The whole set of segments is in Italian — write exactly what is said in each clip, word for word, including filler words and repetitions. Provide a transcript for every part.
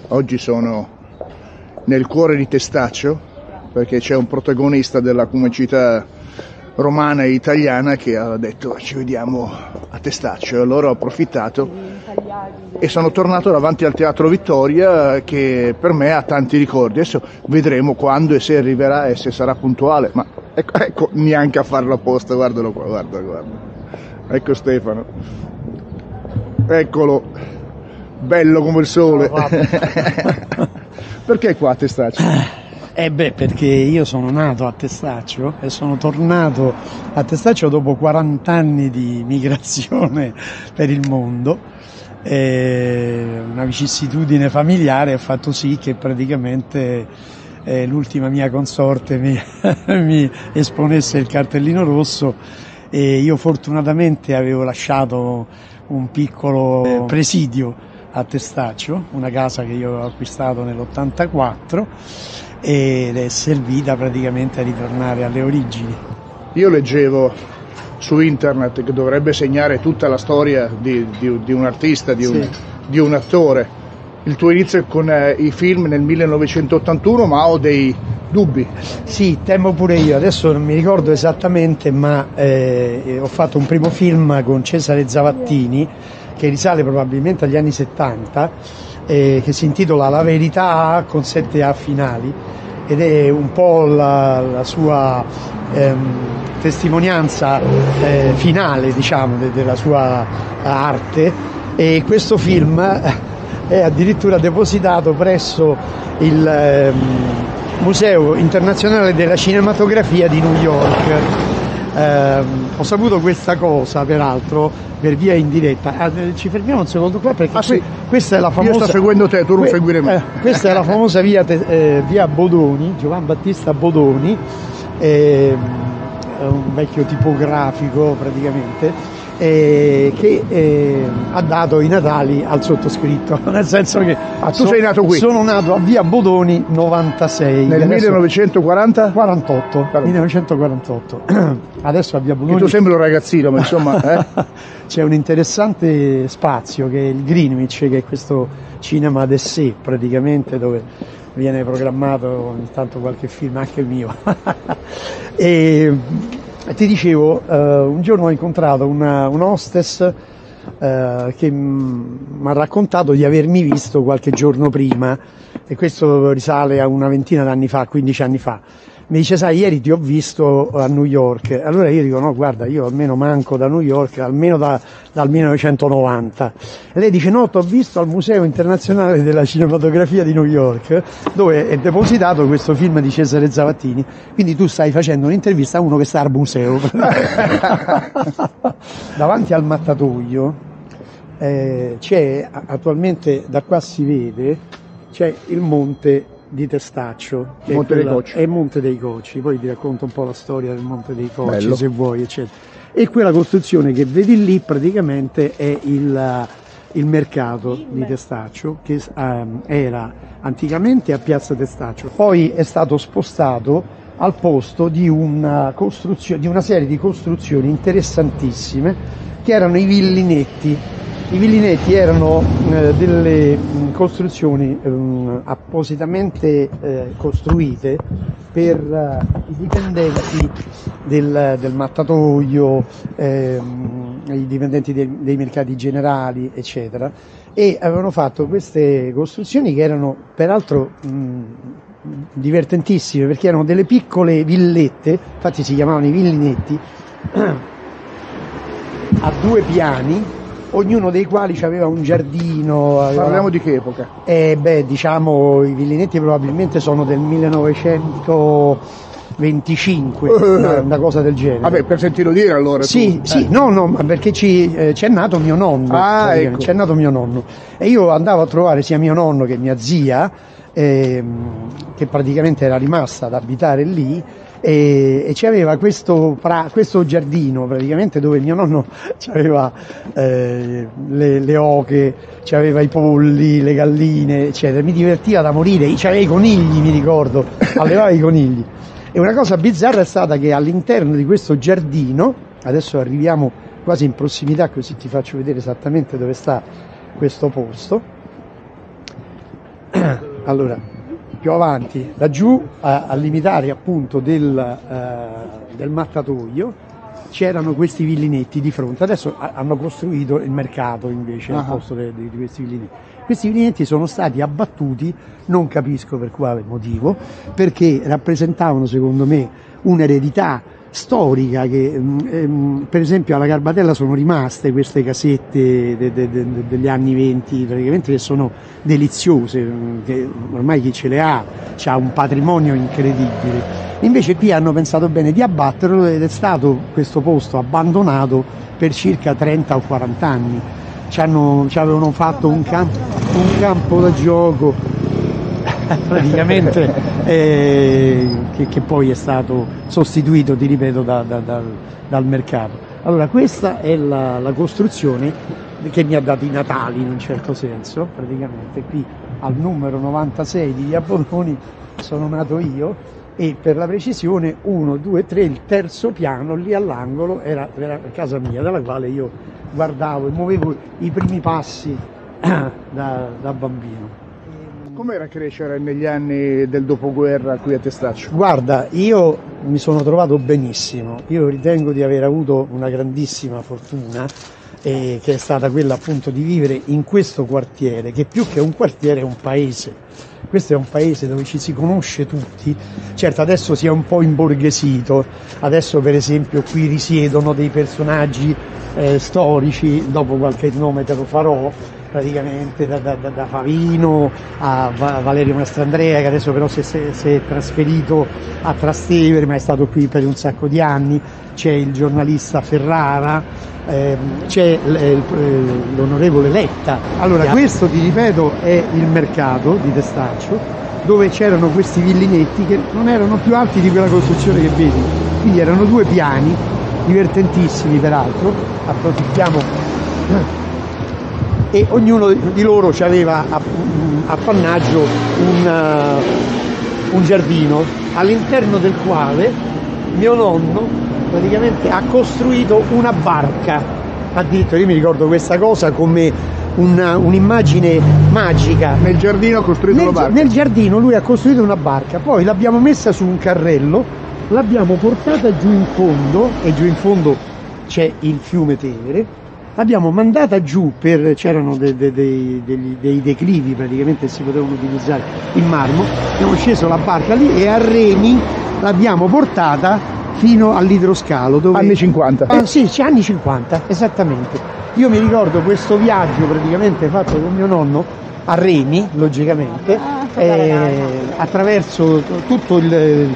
Oggi sono nel cuore di Testaccio, perché c'è un protagonista della comicità romana e italiana che ha detto ci vediamo a Testaccio, e allora ho approfittato e sono tornato davanti al Teatro Vittoria, che per me ha tanti ricordi. Adesso vedremo quando e se arriverà e se sarà puntuale, ma ecco, ecco neanche a farlo apposta, guardalo qua, guarda, guarda. Ecco Stefano, eccolo, bello come il sole. Perché qua a Testaccio? Eh beh, perché io sono nato a Testaccio e sono tornato a Testaccio dopo quaranta anni di migrazione per il mondo. E una vicissitudine familiare ha fatto sì che praticamente eh, l'ultima mia consorte mi, mi esponesse il cartellino rosso, e io fortunatamente avevo lasciato un piccolo presidio a Testaccio, una casa che io avevo acquistato nell'ottantaquattro, ed è servita praticamente a ritornare alle origini. Io leggevo su internet che dovrebbe segnare tutta la storia di, di, di un artista, di un, sì. di un attore. Il tuo inizio con eh, i film nel millenovecentottantuno, ma ho dei dubbi. Sì, temo pure io, adesso non mi ricordo esattamente, ma eh, ho fatto un primo film con Cesare Zavattini che risale probabilmente agli anni settanta, eh, che si intitola La verità con sette A finali, ed è un po' la, la sua ehm, testimonianza eh, finale, diciamo, de, della sua arte, e questo film è addirittura depositato presso il eh, Museo Internazionale della Cinematografia di New York. Eh, ho saputo questa cosa peraltro per via indiretta. Ah, ci fermiamo un secondo qua perché ah, sì. questa è la famosa. Io sto seguendo te, tu non que- seguire me. Eh, questa è la famosa via, eh, via Bodoni, Giovan Battista Bodoni, eh, un vecchio tipografico praticamente. Eh, che eh, ha dato i natali al sottoscritto, nel senso che ah, tu so, sei nato qui? Sono nato a via Bodoni novantasei nel millenovecentoquaranta? quarantotto, millenovecentoquarantotto. Adesso a via Bodoni. E tu sembri un ragazzino, ma insomma eh? C'è un interessante spazio che è il Greenwich, che è questo cinema d'essai praticamente, dove viene programmato ogni tanto qualche film, anche il mio. e Ti dicevo, uh, un giorno ho incontrato una, un hostess uh, che mi ha raccontato di avermi visto qualche giorno prima, e questo risale a una ventina d'anni fa, quindici anni fa. Mi dice, sai, ieri ti ho visto a New York. Allora io dico, no, guarda, io almeno manco da New York, almeno da, dal millenovecentonovanta. E lei dice, no, ti ho visto al Museo Internazionale della Cinematografia di New York, dove è depositato questo film di Cesare Zavattini. Quindi tu stai facendo un'intervista a uno che sta al museo. Davanti al mattatoio eh, c'è, attualmente da qua si vede, c'è il monte di Testaccio, che Monte è, quella, dei Coci. è Monte dei Coci. Poi ti racconto un po' la storia del Monte dei Coci, bello, se vuoi, eccetera. E quella costruzione che vedi lì praticamente è il, il mercato di Testaccio, che um, era anticamente a Piazza Testaccio, poi è stato spostato al posto di una, costruzione, di una serie di costruzioni interessantissime che erano i villinetti. I villinetti erano eh, delle mh, costruzioni eh, appositamente eh, costruite per eh, i dipendenti del, del mattatoio, eh, i dipendenti dei, dei mercati generali, eccetera, e avevano fatto queste costruzioni che erano peraltro mh, divertentissime, perché erano delle piccole villette, infatti si chiamavano i villinetti, a due piani, ognuno dei quali aveva un giardino. Aveva... Parliamo di che epoca? Eh beh, diciamo, i villinetti probabilmente sono del millenovecentoventicinque, una, una cosa del genere. Vabbè, per sentirlo dire allora. Sì, tu. sì, eh. no, no, perché ci, eh, c'è nato mio nonno. Ah, ecco. C'è nato mio nonno. E io andavo a trovare sia mio nonno che mia zia, ehm, che praticamente era rimasta ad abitare lì, e, e c'aveva questo, pra, questo giardino praticamente dove mio nonno aveva eh, le, le oche, c'aveva i polli, le galline, eccetera. Mi divertiva da morire, c'aveva i conigli, mi ricordo, allevava i conigli. E una cosa bizzarra è stata che all'interno di questo giardino, adesso arriviamo quasi in prossimità così ti faccio vedere esattamente dove sta questo posto, Allora, più avanti, laggiù a, al limitare appunto del, eh, del mattatoio c'erano questi villinetti di fronte. Adesso a, hanno costruito il mercato invece al posto di, di questi villinetti. Questi villinetti sono stati abbattuti, non capisco per quale motivo, perché rappresentavano secondo me un'eredità storica che ehm, per esempio alla Garbatella sono rimaste queste casette de, de, de, degli anni venti praticamente, che sono deliziose, che ormai chi ce le ha ha un patrimonio incredibile. Invece qui hanno pensato bene di abbatterlo ed è stato questo posto abbandonato per circa trenta o quaranta anni. Ci, hanno, ci avevano fatto un campo, un campo da gioco praticamente eh, che, che poi è stato sostituito, ti ripeto, da, da, da, dal mercato. Allora questa è la, la costruzione che mi ha dato i natali in un certo senso, praticamente qui al numero novantasei di Via Bodoni sono nato io, e per la precisione uno, due, tre, il terzo piano lì all'angolo era, era casa mia, dalla quale io guardavo e muovevo i primi passi da, da bambino. Com'era crescere negli anni del dopoguerra qui a Testaccio? Guarda, io mi sono trovato benissimo, io ritengo di aver avuto una grandissima fortuna, eh, che è stata quella appunto di vivere in questo quartiere, che più che un quartiere è un paese. Questo è un paese dove ci si conosce tutti, certo adesso si è un po' imborghesito, adesso per esempio qui risiedono dei personaggi eh, storici, dopo qualche nome te lo farò, praticamente da, da, da Favino a Valerio Mastrandrea, che adesso però si è, si è trasferito a Trastevere ma è stato qui per un sacco di anni, c'è il giornalista Ferrara, ehm, c'è l'onorevole Letta. Allora questo, ti ripeto, è il mercato di Testaccio, dove c'erano questi villinetti che non erano più alti di quella costruzione che vedi, quindi erano due piani divertentissimi peraltro, approfittiamo e ognuno di loro aveva appannaggio un, uh, un giardino all'interno del quale mio nonno praticamente ha costruito una barca. Addirittura io mi ricordo questa cosa come una, un'immagine magica. Nel giardino ha costruito nel, una barca? Nel giardino lui ha costruito una barca, poi l'abbiamo messa su un carrello, l'abbiamo portata giù in fondo, e giù in fondo c'è il fiume Tevere. L'abbiamo mandata giù, per, c'erano de, de, de, dei, dei declivi praticamente che si potevano utilizzare in marmo, abbiamo sceso la barca lì e a remi l'abbiamo portata fino all'idroscalo. Dove... Anni cinquanta? Ah, sì, anni cinquanta, esattamente. Io mi ricordo questo viaggio praticamente fatto con mio nonno a remi, logicamente, eh, attraverso tutto il, il,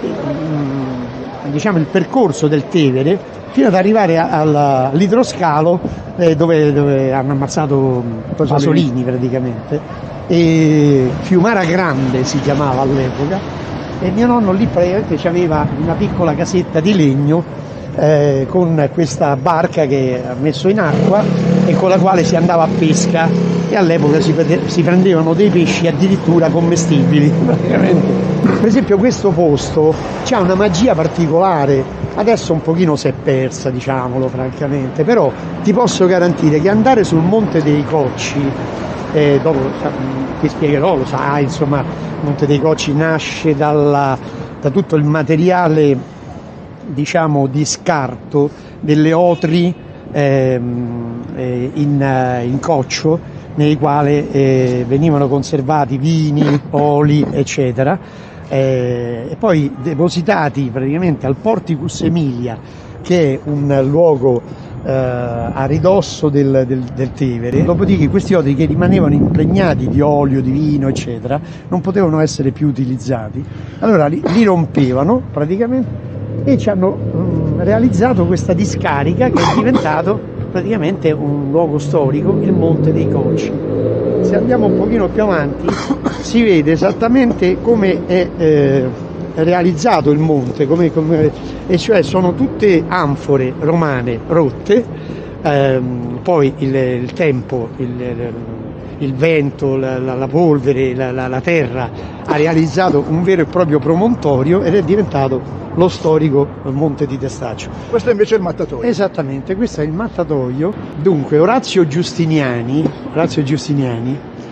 diciamo, il percorso del Tevere, fino ad arrivare all'idroscalo eh, dove, dove hanno ammazzato Pasolini. Pasolini praticamente, e Fiumara Grande si chiamava all'epoca, e mio nonno lì praticamente aveva una piccola casetta di legno eh, con questa barca che ha messo in acqua e con la quale si andava a pesca, e all'epoca si, si prendevano dei pesci addirittura commestibili praticamente. Per esempio questo posto ha una magia particolare, adesso un pochino si è persa, diciamolo francamente, però ti posso garantire che andare sul Monte dei Cocci, eh, dopo ti spiegherò, lo sai, insomma, il Monte dei Cocci nasce dalla, da tutto il materiale, diciamo, di scarto delle otri ehm, eh, in, in coccio, nei quali eh, venivano conservati vini, oli, eccetera. Eh, e poi depositati praticamente al Porticus Emilia, che è un luogo eh, a ridosso del, del, del Tevere. Dopodiché questi otri, che rimanevano impregnati di olio, di vino, eccetera, non potevano essere più utilizzati, allora li, li rompevano praticamente e ci hanno mh, realizzato questa discarica che è diventato praticamente un luogo storico, il Monte dei Cocci. Se andiamo un pochino più avanti si vede esattamente come è eh, realizzato il monte, come, come, e cioè sono tutte anfore romane rotte, ehm, poi il, il tempo, il, il vento, la, la, la polvere, la, la, la terra ha realizzato un vero e proprio promontorio ed è diventato lo storico Monte di Testaccio. Questo invece è il mattatoio? Esattamente, questo è il mattatoio. Dunque Orazio Giustiniani, Orazio Giustiniani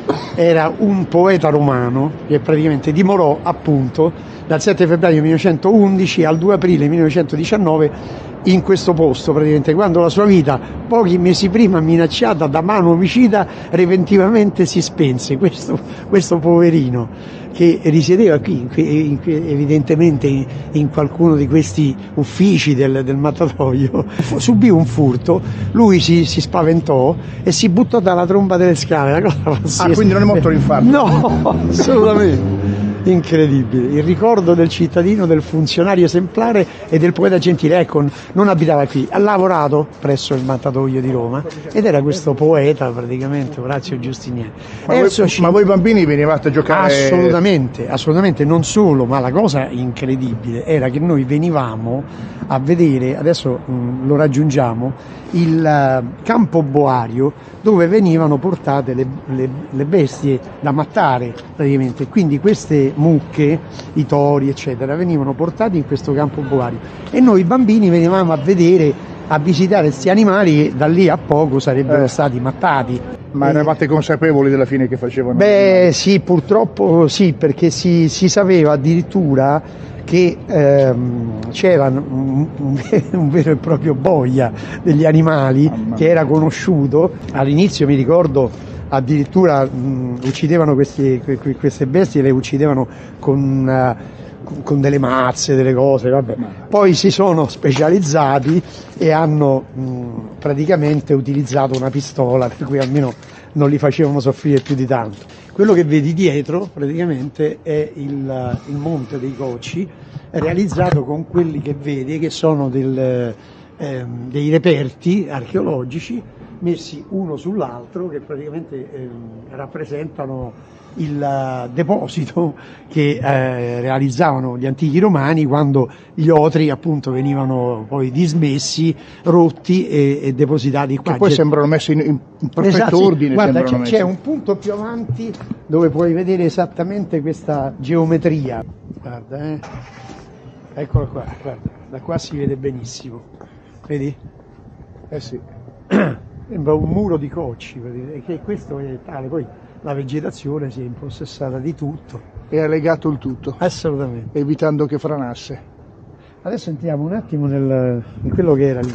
era un poeta romano che praticamente dimorò appunto dal sette febbraio millenovecentoundici al due aprile millenovecentodiciannove in questo posto, praticamente, quando la sua vita pochi mesi prima, minacciata da mano omicida, repentinamente si spense. Questo, questo poverino che risiedeva qui, in, in, evidentemente in, in qualcuno di questi uffici del, del mattatoio, subì un furto, lui si, si spaventò e si buttò dalla tromba delle scale. La cosa pazzesca. Ah, quindi non è morto l'infarto? No, assolutamente. Incredibile, il ricordo del cittadino, del funzionario esemplare e del poeta gentile. Ecco, non abitava qui, ha lavorato presso il mattatoio di Roma ed era questo poeta praticamente, Orazio Giustiniani. Ma, voi, ma voi bambini venivate a giocare? Assolutamente, assolutamente, non solo, ma la cosa incredibile era che noi venivamo a vedere, adesso mh, lo raggiungiamo, il uh, campo boario dove venivano portate le, le, le bestie da mattare praticamente, quindi queste mucche, i tori eccetera venivano portati in questo campo boario e noi bambini venivamo a vedere, a visitare questi animali che da lì a poco sarebbero eh. stati mattati. Ma e... eravate consapevoli della fine che facevano? Beh sì, purtroppo sì, perché si, si sapeva addirittura che ehm, c'era un, un vero e proprio boia degli animali oh, che era conosciuto. All'inizio mi ricordo addirittura mh, uccidevano questi, queste bestie, le uccidevano con, uh, con delle mazze, delle cose, vabbè. Poi si sono specializzati e hanno mh, praticamente utilizzato una pistola, per cui almeno non li facevano soffrire più di tanto. Quello che vedi dietro praticamente è il, il Monte dei Cocci, realizzato con quelli che vedi che sono del, eh, dei reperti archeologici messi uno sull'altro che praticamente eh, rappresentano il uh, deposito che eh, realizzavano gli antichi romani quando gli otri appunto venivano poi dismessi, rotti e, e depositati qua. Che poi sembrano messi in, in perfetto esatto, ordine. Guarda, c'è, c'è un punto più avanti dove puoi vedere esattamente questa geometria. Guarda, eh. Eccolo qua, guarda, da qua si vede benissimo. Vedi? Eh sì. Sembra un muro di cocci, e che questo è tale, poi la vegetazione si è impossessata di tutto. E ha legato il tutto. Assolutamente. Evitando che franasse. Adesso entriamo un attimo nel, in quello che era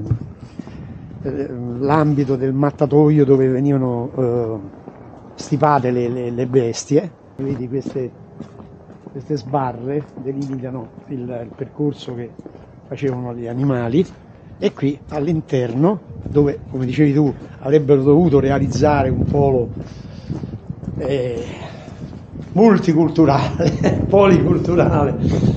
l'ambito del mattatoio dove venivano uh, stipate le, le, le bestie. Vedi queste, queste sbarre delimitano il, il percorso che facevano gli animali. E qui all'interno, dove come dicevi tu avrebbero dovuto realizzare un polo eh, multiculturale, policulturale,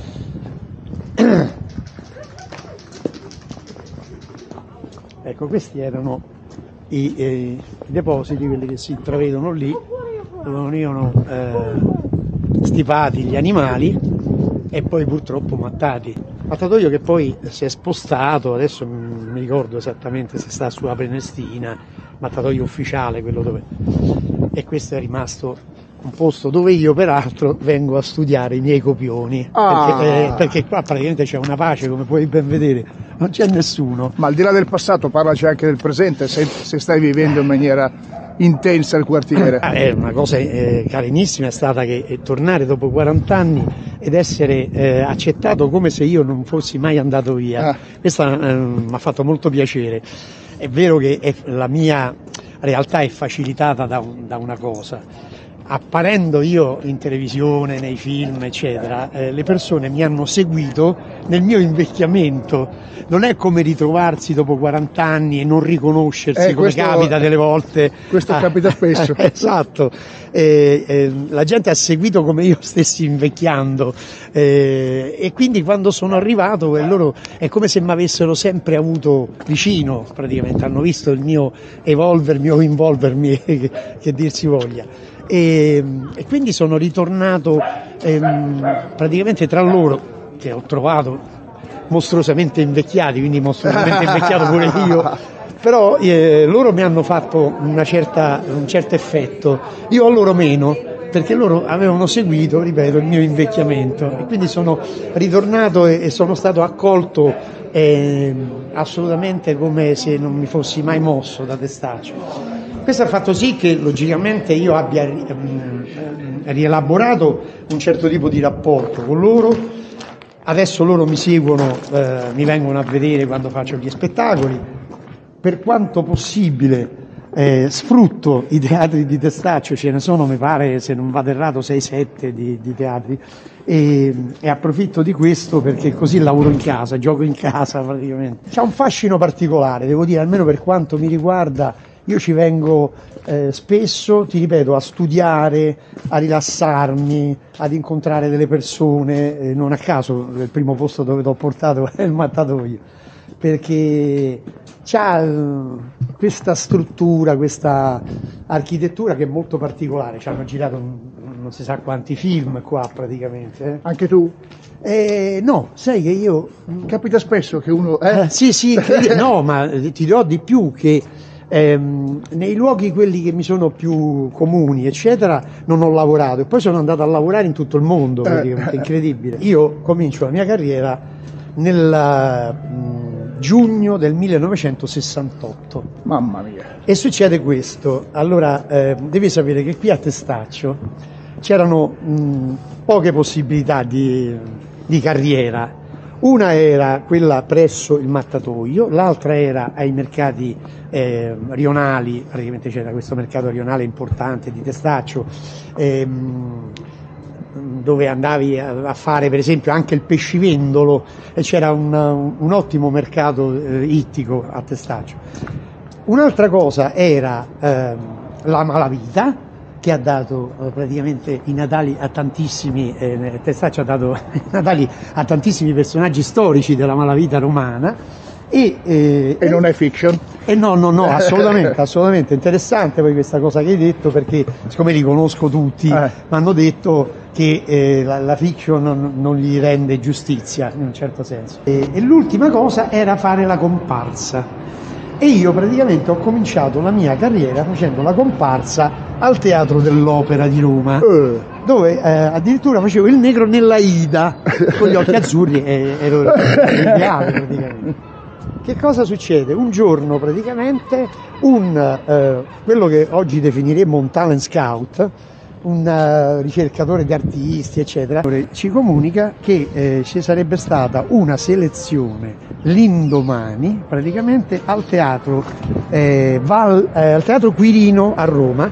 ecco, questi erano i, eh, i depositi, quelli che si intravedono lì, dove venivano eh, stipati gli animali e poi purtroppo mattati. Mattatoio che poi si è spostato, adesso non mi ricordo esattamente se sta sulla Prenestina, mattatoio ufficiale quello dove, e questo è rimasto un posto dove io peraltro vengo a studiare i miei copioni, ah. perché, eh, perché qua praticamente c'è una pace, come puoi ben vedere, non c'è nessuno. Ma al di là del passato parlaci anche del presente, se, se stai vivendo in maniera intensa il quartiere. Eh, una cosa eh, carinissima è stata che eh, tornare dopo quaranta anni ed essere eh, accettato come se io non fossi mai andato via, ah. Questa eh, mi ha fatto molto piacere. È vero che è, la mia realtà è facilitata da, un, da una cosa. Apparendo io in televisione, nei film eccetera, eh, le persone mi hanno seguito nel mio invecchiamento. Non è come ritrovarsi dopo quaranta anni e non riconoscersi, eh, come questo, capita delle volte. Questo ah, capita spesso. Esatto, eh, eh, la gente ha seguito come io stessi invecchiando eh, e quindi quando sono arrivato eh, loro è come se mi avessero sempre avuto vicino, praticamente hanno visto il mio evolvermi, il mio involvermi, che, che dir si voglia. E, e quindi sono ritornato ehm, praticamente tra loro, che ho trovato mostruosamente invecchiati, quindi mostruosamente invecchiato pure io, però eh, loro mi hanno fatto una certa, un certo effetto, io a loro meno, perché loro avevano seguito, ripeto, il mio invecchiamento e quindi sono ritornato e, e sono stato accolto eh, assolutamente come se non mi fossi mai mosso da Testaccio. Questo ha fatto sì che logicamente io abbia ehm, rielaborato un certo tipo di rapporto con loro. Adesso loro mi seguono, eh, mi vengono a vedere quando faccio gli spettacoli. Per quanto possibile eh, sfrutto i teatri di Testaccio, ce ne sono, mi pare, se non vado errato, sei sette di, di teatri, e, e approfitto di questo perché così lavoro in casa, gioco in casa praticamente. C'ha un fascino particolare, devo dire, almeno per quanto mi riguarda. Io ci vengo eh, spesso, ti ripeto, a studiare, a rilassarmi, ad incontrare delle persone, eh, non a caso il primo posto dove ti ho portato è il mattatoio, perché c'ha eh, questa struttura, questa architettura che è molto particolare. Ci hanno girato un, non si sa quanti film qua praticamente. Eh. Anche tu? Eh, no, sai che io... Capita spesso che uno... Eh? Eh, sì, sì, no, ma ti dirò di più che... Ehm, nei luoghi quelli che mi sono più comuni eccetera non ho lavorato e poi sono andato a lavorare in tutto il mondo, praticamente, incredibile. Io comincio la mia carriera nel mh, giugno del millenovecentosessantotto. Mamma mia. E succede questo. Allora eh, devi sapere che qui a Testaccio c'erano mh, poche possibilità di, di carriera. Una era quella presso il mattatoio, l'altra era ai mercati eh, rionali, praticamente c'era questo mercato rionale importante di Testaccio, ehm, dove andavi a fare per esempio anche il pescivendolo, e c'era un, un ottimo mercato eh, ittico a Testaccio. Un'altra cosa era eh, la malavita, che ha dato eh, praticamente i Natali a tantissimi, eh, Testaccio ha dato i Natali a tantissimi personaggi storici della malavita romana. E, eh, e non è fiction? E no, no, no, assolutamente, assolutamente. Interessante poi questa cosa che hai detto, perché siccome li conosco tutti, eh. mi hanno detto che eh, la, la fiction non, non gli rende giustizia, in un certo senso. E, e l'ultima cosa era fare la comparsa. E io praticamente ho cominciato la mia carriera facendo la comparsa al Teatro dell'Opera di Roma, uh. dove eh, addirittura facevo il negro nella Ida, con gli occhi azzurri, e ero ideale praticamente. Che cosa succede? Un giorno praticamente un, eh, quello che oggi definiremmo un talent scout, un uh, ricercatore di artisti eccetera, ci comunica che eh, ci sarebbe stata una selezione l'indomani praticamente al teatro, eh, Val, eh, al teatro Quirino a Roma,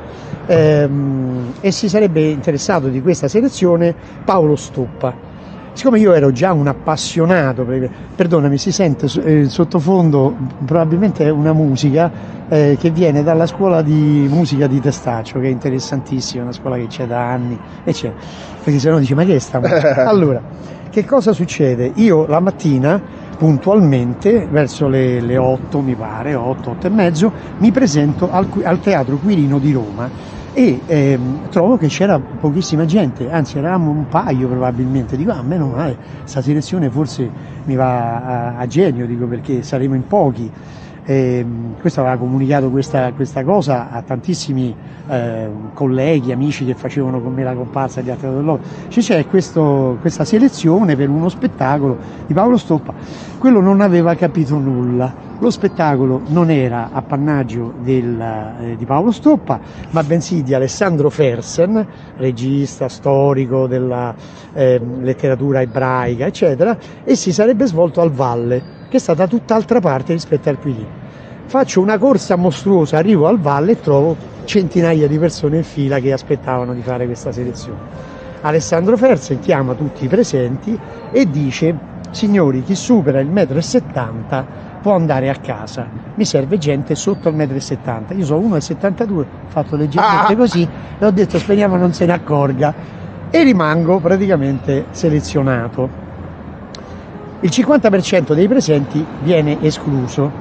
ehm, e si sarebbe interessato di questa selezione Paolo Stoppa. Siccome io ero già un appassionato, perdonami, si sente il sottofondo, probabilmente è una musica eh, che viene dalla scuola di musica di Testaccio, che è interessantissima, una scuola che c'è da anni, eccetera, perché se no dici ma che è sta musica? Allora, che cosa succede? Io la mattina, puntualmente, verso le, le otto mi pare, otto, otto e mezzo, mi presento al, al Teatro Quirino di Roma. E ehm, trovo che c'era pochissima gente, anzi eravamo un paio probabilmente. Dico, ah, meno male, questa selezione forse mi va a, a genio, dico, perché saremo in pochi. E, questo aveva comunicato questa, questa cosa a tantissimi eh, colleghi, amici che facevano con me la comparsa di Teatro dell'Opera. Cioè, c'è questo, questa selezione per uno spettacolo di Paolo Stoppa. Quello non aveva capito nulla. Lo spettacolo non era appannaggio del, eh, di Paolo Stoppa, ma bensì di Alessandro Fersen, regista storico della eh, letteratura ebraica, eccetera, e si sarebbe svolto al Valle, che è stata tutt'altra parte rispetto al Quirino. Faccio una corsa mostruosa, arrivo al Valle e trovo centinaia di persone in fila che aspettavano di fare questa selezione. Alessandro Fersen chiama tutti i presenti e dice: signori, chi supera il metro e settanta può andare a casa, mi serve gente sotto il metro e settanta. Io sono uno e settantadue, ho fatto leggermente ah. così e ho detto speriamo non se ne accorga, e rimango praticamente selezionato. Il cinquanta per cento dei presenti viene escluso.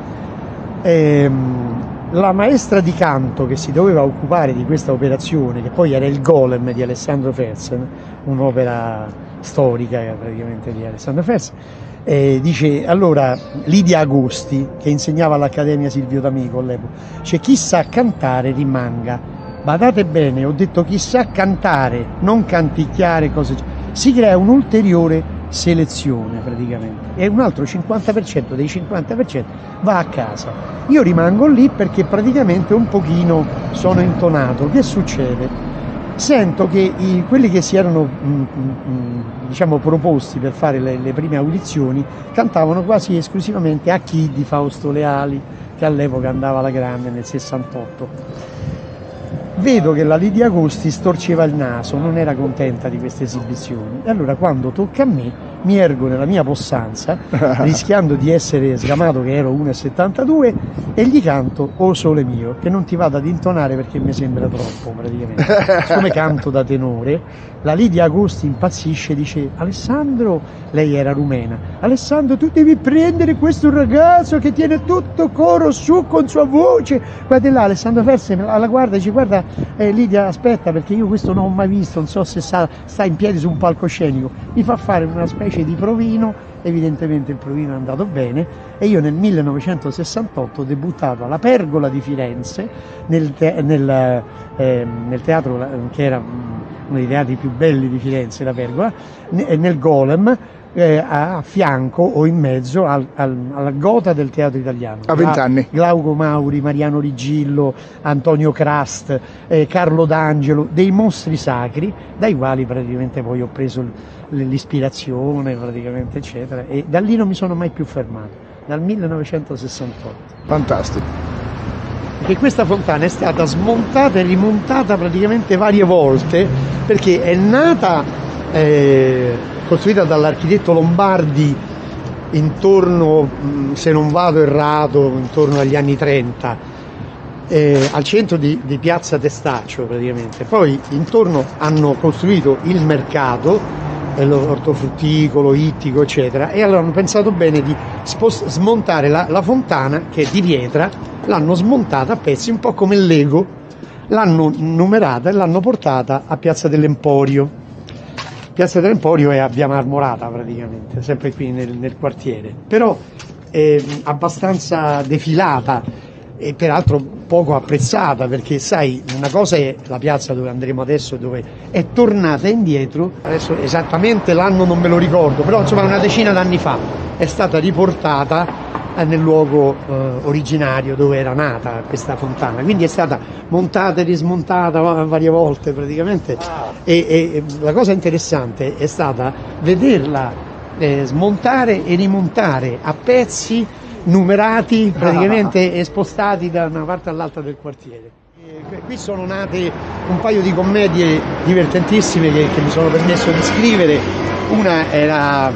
Ehm, la maestra di canto che si doveva occupare di questa operazione, che poi era il Golem di Alessandro Fersen, un'opera storica praticamente di Alessandro Fersen, eh, dice allora Lidia Agosti, che insegnava all'Accademia Silvio D'Amico all'epoca, cioè chi sa cantare rimanga. Badate bene, ho detto chi sa cantare, non canticchiare cose. Si crea un ulteriore selezione praticamente, e un altro cinquanta per cento dei cinquanta per cento va a casa. Io rimango lì perché praticamente un pochino sono intonato. Che succede? Sento che i, quelli che si erano mh, mh, diciamo proposti per fare le, le prime audizioni cantavano quasi esclusivamente A chi di Fausto Leali, che all'epoca andava alla grande nel sessantotto. Vedo che la Lidia Agosti storceva il naso, non era contenta di queste esibizioni, e allora quando tocca a me mi ergo nella mia possanza, rischiando di essere sgamato che ero uno e settantadue, e gli canto O Sole Mio, che non ti vado ad intonare perché mi sembra troppo praticamente. Siccome canto da tenore, la Lidia Agosti impazzisce e dice: Alessandro, lei era rumena, Alessandro, tu devi prendere questo ragazzo che tiene tutto coro su con sua voce. Guarda là, Alessandro Ferse la guarda e dice: guarda eh, Lidia, aspetta, perché io questo non ho mai visto, non so se sta, sta in piedi su un palcoscenico. Mi fa fare una specie di provino, evidentemente il provino è andato bene, e io nel millenovecentosessantotto ho debuttato alla Pergola di Firenze, nel, te, nel, eh, nel teatro che era uno dei teatri più belli di Firenze, la Pergola, nel Golem, eh, a fianco o in mezzo al, al, alla gota del teatro italiano. A vent'anni. Glauco Mauri, Mariano Rigillo, Antonio Crast, eh, Carlo D'Angelo, dei mostri sacri, dai quali praticamente poi ho preso l'ispirazione, praticamente, eccetera, e da lì non mi sono mai più fermato, dal millenovecentosessantotto. Fantastico. Che questa fontana è stata smontata e rimontata praticamente varie volte, perché è nata, eh, costruita dall'architetto Lombardi intorno, se non vado errato, intorno agli anni trenta, eh, al centro di, di Piazza Testaccio praticamente. Poi intorno hanno costruito il mercato, l'ortofrutticolo, ittico, eccetera, e allora hanno pensato bene di spost- smontare la, la fontana, che è di pietra, l'hanno smontata a pezzi, un po' come il Lego, l'hanno numerata e l'hanno portata a Piazza dell'Emporio. Piazza dell'Emporio è a Via Marmorata praticamente, sempre qui nel, nel quartiere, però è abbastanza defilata e peraltro poco apprezzata, perché sai, una cosa è la piazza dove andremo adesso, dove è tornata indietro, adesso esattamente l'anno non me lo ricordo, però insomma una decina d'anni fa è stata riportata nel luogo eh, originario dove era nata questa fontana, quindi è stata montata e rismontata varie volte praticamente, e, e la cosa interessante è stata vederla eh, smontare e rimontare a pezzi numerati praticamente e spostati da una parte all'altra del quartiere. E qui sono nate un paio di commedie divertentissime che, che mi sono permesso di scrivere. Una era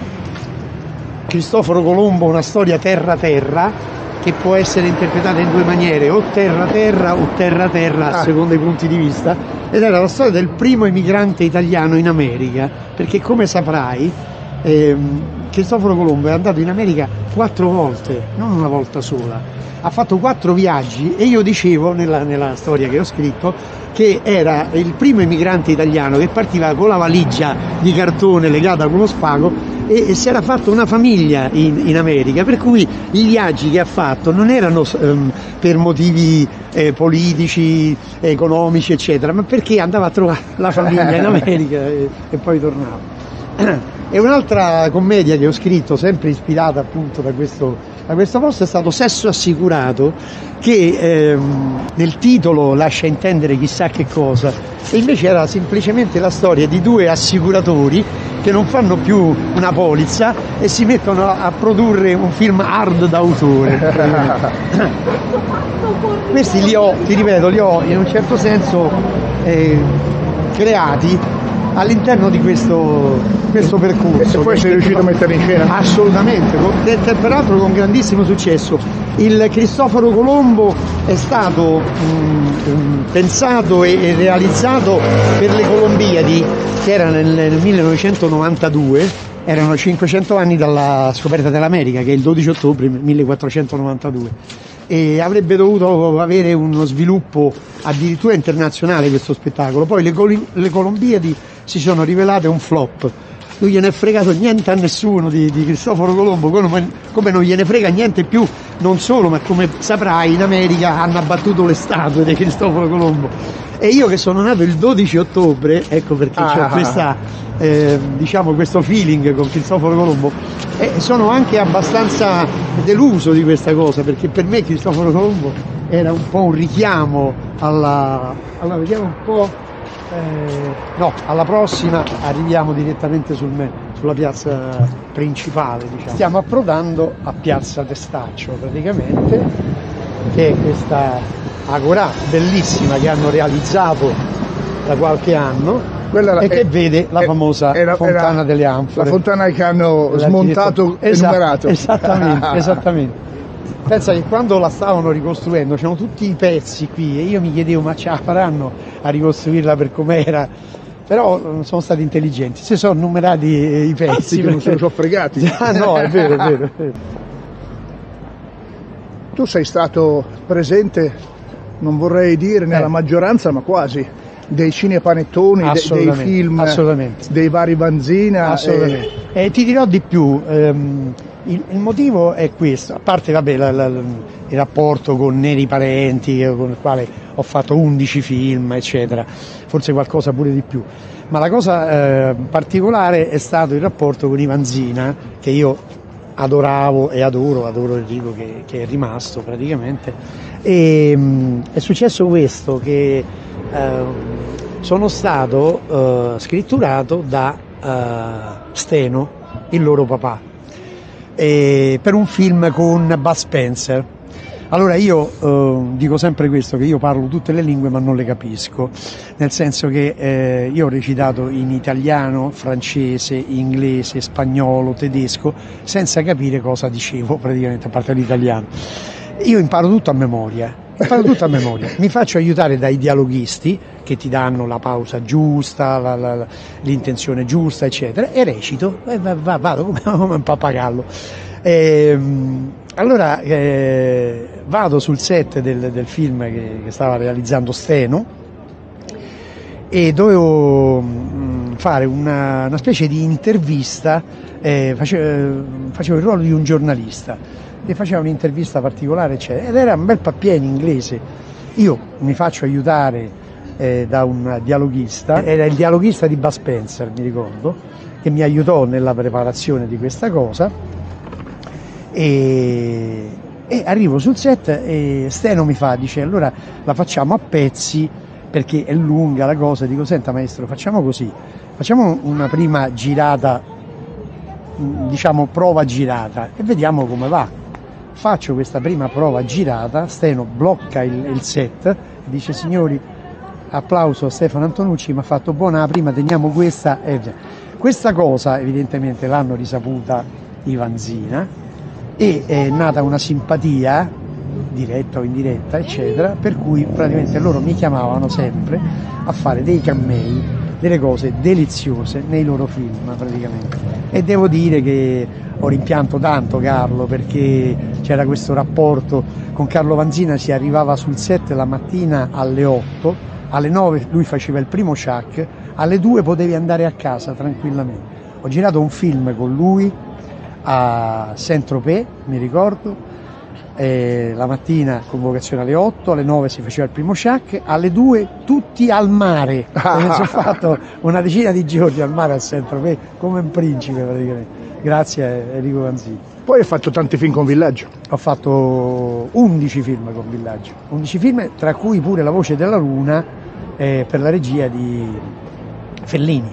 Cristoforo Colombo, una storia terra-terra, che può essere interpretata in due maniere, o terra-terra o terra-terra a seconda dei punti di vista, ed era la storia del primo emigrante italiano in America, perché come saprai ehm, Cristoforo Colombo è andato in America quattro volte, non una volta sola, ha fatto quattro viaggi, e io dicevo nella, nella storia che ho scritto che era il primo emigrante italiano che partiva con la valigia di cartone legata con uno spago e, e si era fatto una famiglia in, in America, per cui i viaggi che ha fatto non erano um, per motivi eh, politici, economici, eccetera, ma perché andava a trovare la famiglia in America e, e poi tornava. E un'altra commedia che ho scritto, sempre ispirata appunto da questo, da questo posto, è stato Sesso Assicurato, che ehm, nel titolo lascia intendere chissà che cosa, e invece era semplicemente la storia di due assicuratori che non fanno più una polizza e si mettono a produrre un film hard d'autore. Questi li ho, ti ripeto, li ho in un certo senso eh, creati all'interno di questo, questo percorso. E poi sei riuscito a mettere in scena? Assolutamente, peraltro con grandissimo successo. Il Cristoforo Colombo è stato mh, pensato e, e realizzato per le Colombiadi, che era nel, nel millenovecentonovantadue, erano cinquecento anni dalla scoperta dell'America, che è il dodici ottobre millequattrocentonovantadue. E avrebbe dovuto avere uno sviluppo addirittura internazionale questo spettacolo, poi le, Col- le Colombiadi si sono rivelate un flop, non gliene è fregato niente a nessuno di, di Cristoforo Colombo, come, come non gliene frega niente più, non solo, ma come saprai in America hanno abbattuto le statue di Cristoforo Colombo. E io che sono nato il dodici ottobre, ecco perché ah. ho questa, eh, diciamo, questo feeling con Cristoforo Colombo, e sono anche abbastanza deluso di questa cosa, perché per me Cristoforo Colombo era un po' un richiamo alla, alla vediamo un po', eh, no, alla prossima arriviamo direttamente sul, sulla piazza principale, diciamo. Stiamo approdando a piazza Testaccio praticamente, che è questa agorà bellissima che hanno realizzato da qualche anno, quella e che è, vede la famosa era, fontana era delle Anfore, la fontana che hanno smontato e esatto, numerato. Esattamente, esattamente. Pensa che quando la stavano ricostruendo c'erano tutti i pezzi qui e io mi chiedevo ma ce la faranno a ricostruirla per com'era, però sono stati intelligenti, si sono numerati i pezzi. Anzi, perché non se ne sono fregati. Ah no, è vero, è vero, è vero. Tu sei stato presente, non vorrei dire nella eh. maggioranza, ma quasi, dei cinepanettoni, de, dei film, dei vari Vanzina. Assolutamente. E... E ti dirò di più, ehm, il, il motivo è questo, a parte vabbè, la, la, il rapporto con Neri Parenti, con il quale ho fatto undici film, eccetera, forse qualcosa pure di più, ma la cosa eh, particolare è stato il rapporto con i Vanzina, che io adoravo e adoro, adoro Enrico che, che è rimasto praticamente, e mh, è successo questo, che eh, sono stato eh, scritturato da eh, Steno, il loro papà, e per un film con Bud Spencer. Allora io eh, dico sempre questo, che io parlo tutte le lingue ma non le capisco, nel senso che eh, io ho recitato in italiano, francese, inglese, spagnolo, tedesco, senza capire cosa dicevo praticamente, a parte l'italiano. Io imparo tutto a memoria, imparo tutto a memoria, mi faccio aiutare dai dialoghisti che ti danno la pausa giusta, la, la, l'intenzione giusta, eccetera, e recito, e vado come, come un pappagallo. E, allora eh, vado sul set del, del film che, che stava realizzando Steno e dovevo mh, fare una, una specie di intervista, eh, facevo, facevo il ruolo di un giornalista che faceva un'intervista particolare, eccetera, ed era un bel papier in inglese. Io mi faccio aiutare eh, da un dialoghista, era il dialoghista di Bud Spencer, mi ricordo, che mi aiutò nella preparazione di questa cosa. E, e arrivo sul set e Steno mi fa, dice allora la facciamo a pezzi perché è lunga la cosa. Dico senta maestro, facciamo così, facciamo una prima girata, diciamo prova girata, e vediamo come va. Faccio questa prima prova girata, Steno blocca il, il set, dice signori, applauso a Stefano Antonucci, mi ha fatto buona la prima, teniamo questa. E questa cosa evidentemente l'hanno risaputa i Vanzina e è nata una simpatia diretta o indiretta, eccetera, per cui praticamente loro mi chiamavano sempre a fare dei camei, delle cose deliziose nei loro film praticamente. E devo dire che ho rimpianto tanto Carlo, perché c'era questo rapporto con Carlo Vanzina, si arrivava sul set la mattina alle otto, alle nove lui faceva il primo shack, alle due potevi andare a casa tranquillamente. Ho girato un film con lui a Saint-Tropez, mi ricordo, eh, la mattina convocazione alle otto, alle nove si faceva il primo shack, alle due tutti al mare. Mi sono fatto una decina di giorni al mare a Saint-Tropez come un principe praticamente, grazie a Enrico Vanzina. Poi hai fatto tanti film con Villaggio. Ho fatto undici film con Villaggio, undici film, tra cui pure La voce della luna, eh, per la regia di Fellini.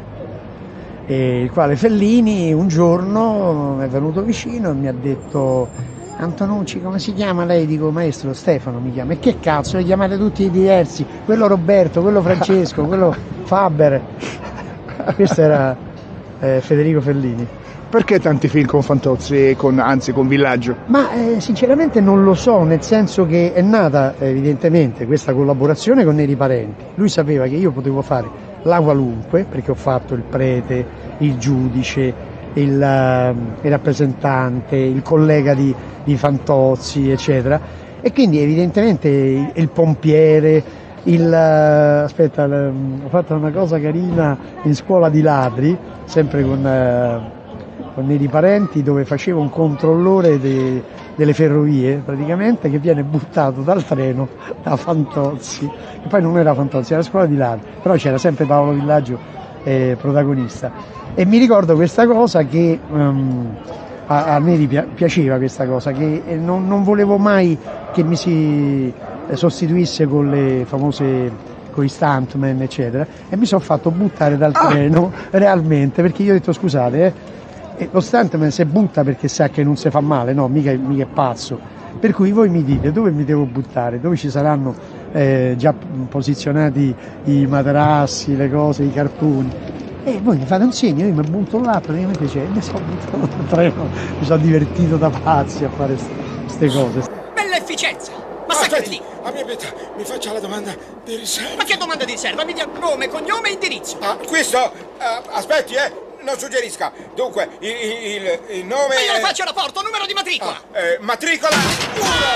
E il quale Fellini un giorno mi è venuto vicino e mi ha detto Antonucci, come si chiama lei? Dico maestro Stefano mi chiama. E che cazzo, li chiamate tutti diversi, quello Roberto, quello Francesco, quello Faber. Questo era eh, Federico Fellini. Perché tanti film con Fantozzi, con, anzi con Villaggio? Ma eh, sinceramente non lo so, nel senso che è nata evidentemente questa collaborazione con Neri Parenti. Lui sapeva che io potevo fare la qualunque, perché ho fatto il prete, il giudice, il, uh, il rappresentante, il collega di, di Fantozzi, eccetera, e quindi evidentemente il, il pompiere, il, aspetta, ho fatto una cosa carina in scuola di ladri, sempre con, con Neri Parenti, dove facevo un controllore de, delle ferrovie, praticamente, che viene buttato dal treno da Fantozzi, che poi non era Fantozzi, era la scuola di ladri, però c'era sempre Paolo Villaggio eh, protagonista. E mi ricordo questa cosa che um, a, a Neri piaceva, questa cosa, che non, non volevo mai che mi si sostituisse con le famose, con i stuntman eccetera, e mi sono fatto buttare dal treno realmente, perché io ho detto scusate, eh, lo stuntman si butta perché sa che non si fa male, no, mica, mica è pazzo, per cui voi mi dite dove mi devo buttare, dove ci saranno eh, già posizionati i materassi, le cose, i cartoni, e voi mi fate un segno, io mi butto là, praticamente cioè, mi sono buttato dal treno, mi sono divertito da pazzi a fare queste cose. Bella efficienza! Ma sai che lì? A mia pietà, mi faccia la domanda di riserva. Ma che domanda di riserva? Mi dia nome, cognome e indirizzo. Ah, questo? Uh, aspetti, eh? Non suggerisca. Dunque, il, il, il nome... Ma io è... lo faccio rapporto, numero di matricola. Ah, eh, matricola uno.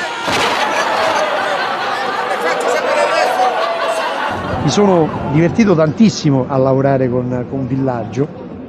Le faccio sapere il resto. Mi sono divertito tantissimo a lavorare con, con Villaggio,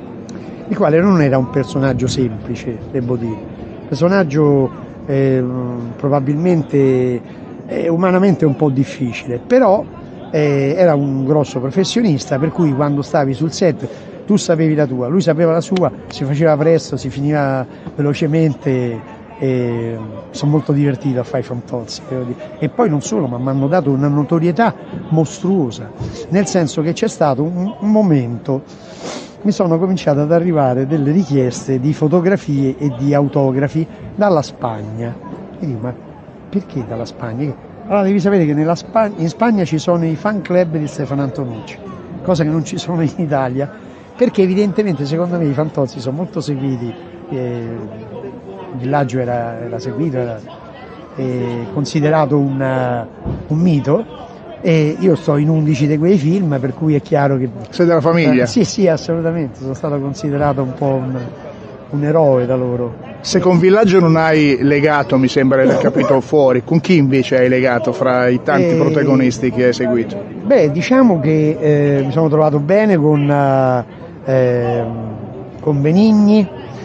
il quale non era un personaggio semplice, devo dire. Personaggio Eh, probabilmente eh, umanamente un po' difficile, però eh, era un grosso professionista, per cui quando stavi sul set tu sapevi la tua, lui sapeva la sua, si faceva presto, si finiva velocemente, e sono molto divertito a fare i Fantozzi, e poi non solo, ma mi hanno dato una notorietà mostruosa, nel senso che c'è stato un, un momento, mi sono cominciato ad arrivare delle richieste di fotografie e di autografi dalla Spagna. E dico, ma perché dalla Spagna? Allora devi sapere che nella Spagna, in Spagna ci sono i fan club di Stefano Antonucci, cosa che non ci sono in Italia, perché evidentemente secondo me i Fantozzi sono molto seguiti, eh, Villaggio era, era seguito, era eh, considerato un, un mito. E io sto in undici di quei film, per cui è chiaro che... Sei della famiglia? Eh, sì, sì, assolutamente, sono stato considerato un po' un, un eroe da loro. Se con Villaggio non hai legato, mi sembra di aver capito fuori, con chi invece hai legato fra i tanti e... protagonisti che hai seguito? Beh, diciamo che eh, mi sono trovato bene con, eh, con Benigni.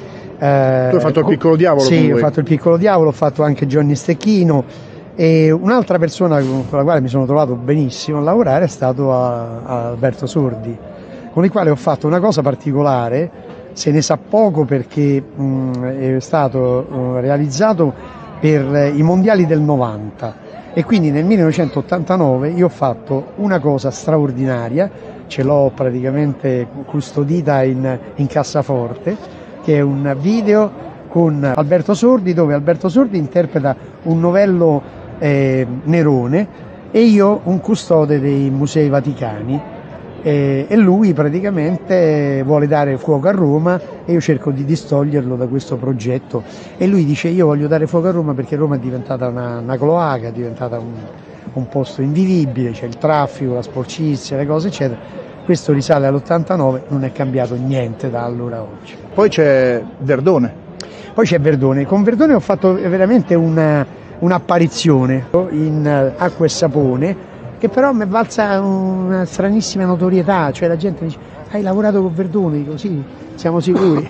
Eh, tu hai fatto il Piccolo Diavolo? Sì, ho fatto il Piccolo Diavolo, ho fatto anche Johnny Stecchino. E un'altra persona con la quale mi sono trovato benissimo a lavorare è stato a, a Alberto Sordi, con il quale ho fatto una cosa particolare, se ne sa poco perché mh, è stato uh, realizzato per i mondiali del novanta, e quindi nel millenovecentottantanove io ho fatto una cosa straordinaria, ce l'ho praticamente custodita in, in cassaforte, che è un video con Alberto Sordi, dove Alberto Sordi interpreta un novello Eh, Nerone e io un custode dei Musei Vaticani, eh, e lui praticamente vuole dare fuoco a Roma e io cerco di distoglierlo da questo progetto, e lui dice io voglio dare fuoco a Roma perché Roma è diventata una, una cloaca, è diventata un, un posto invivibile, c'è il traffico, la sporcizia, le cose eccetera. Questo risale all'ottantanove, non è cambiato niente da allora a oggi. Poi c'è Verdone. Poi c'è Verdone, con Verdone ho fatto veramente una un'apparizione in Acqua e Sapone, che però mi è valsa una stranissima notorietà, cioè la gente dice hai lavorato con Verdone, dico sì, siamo sicuri.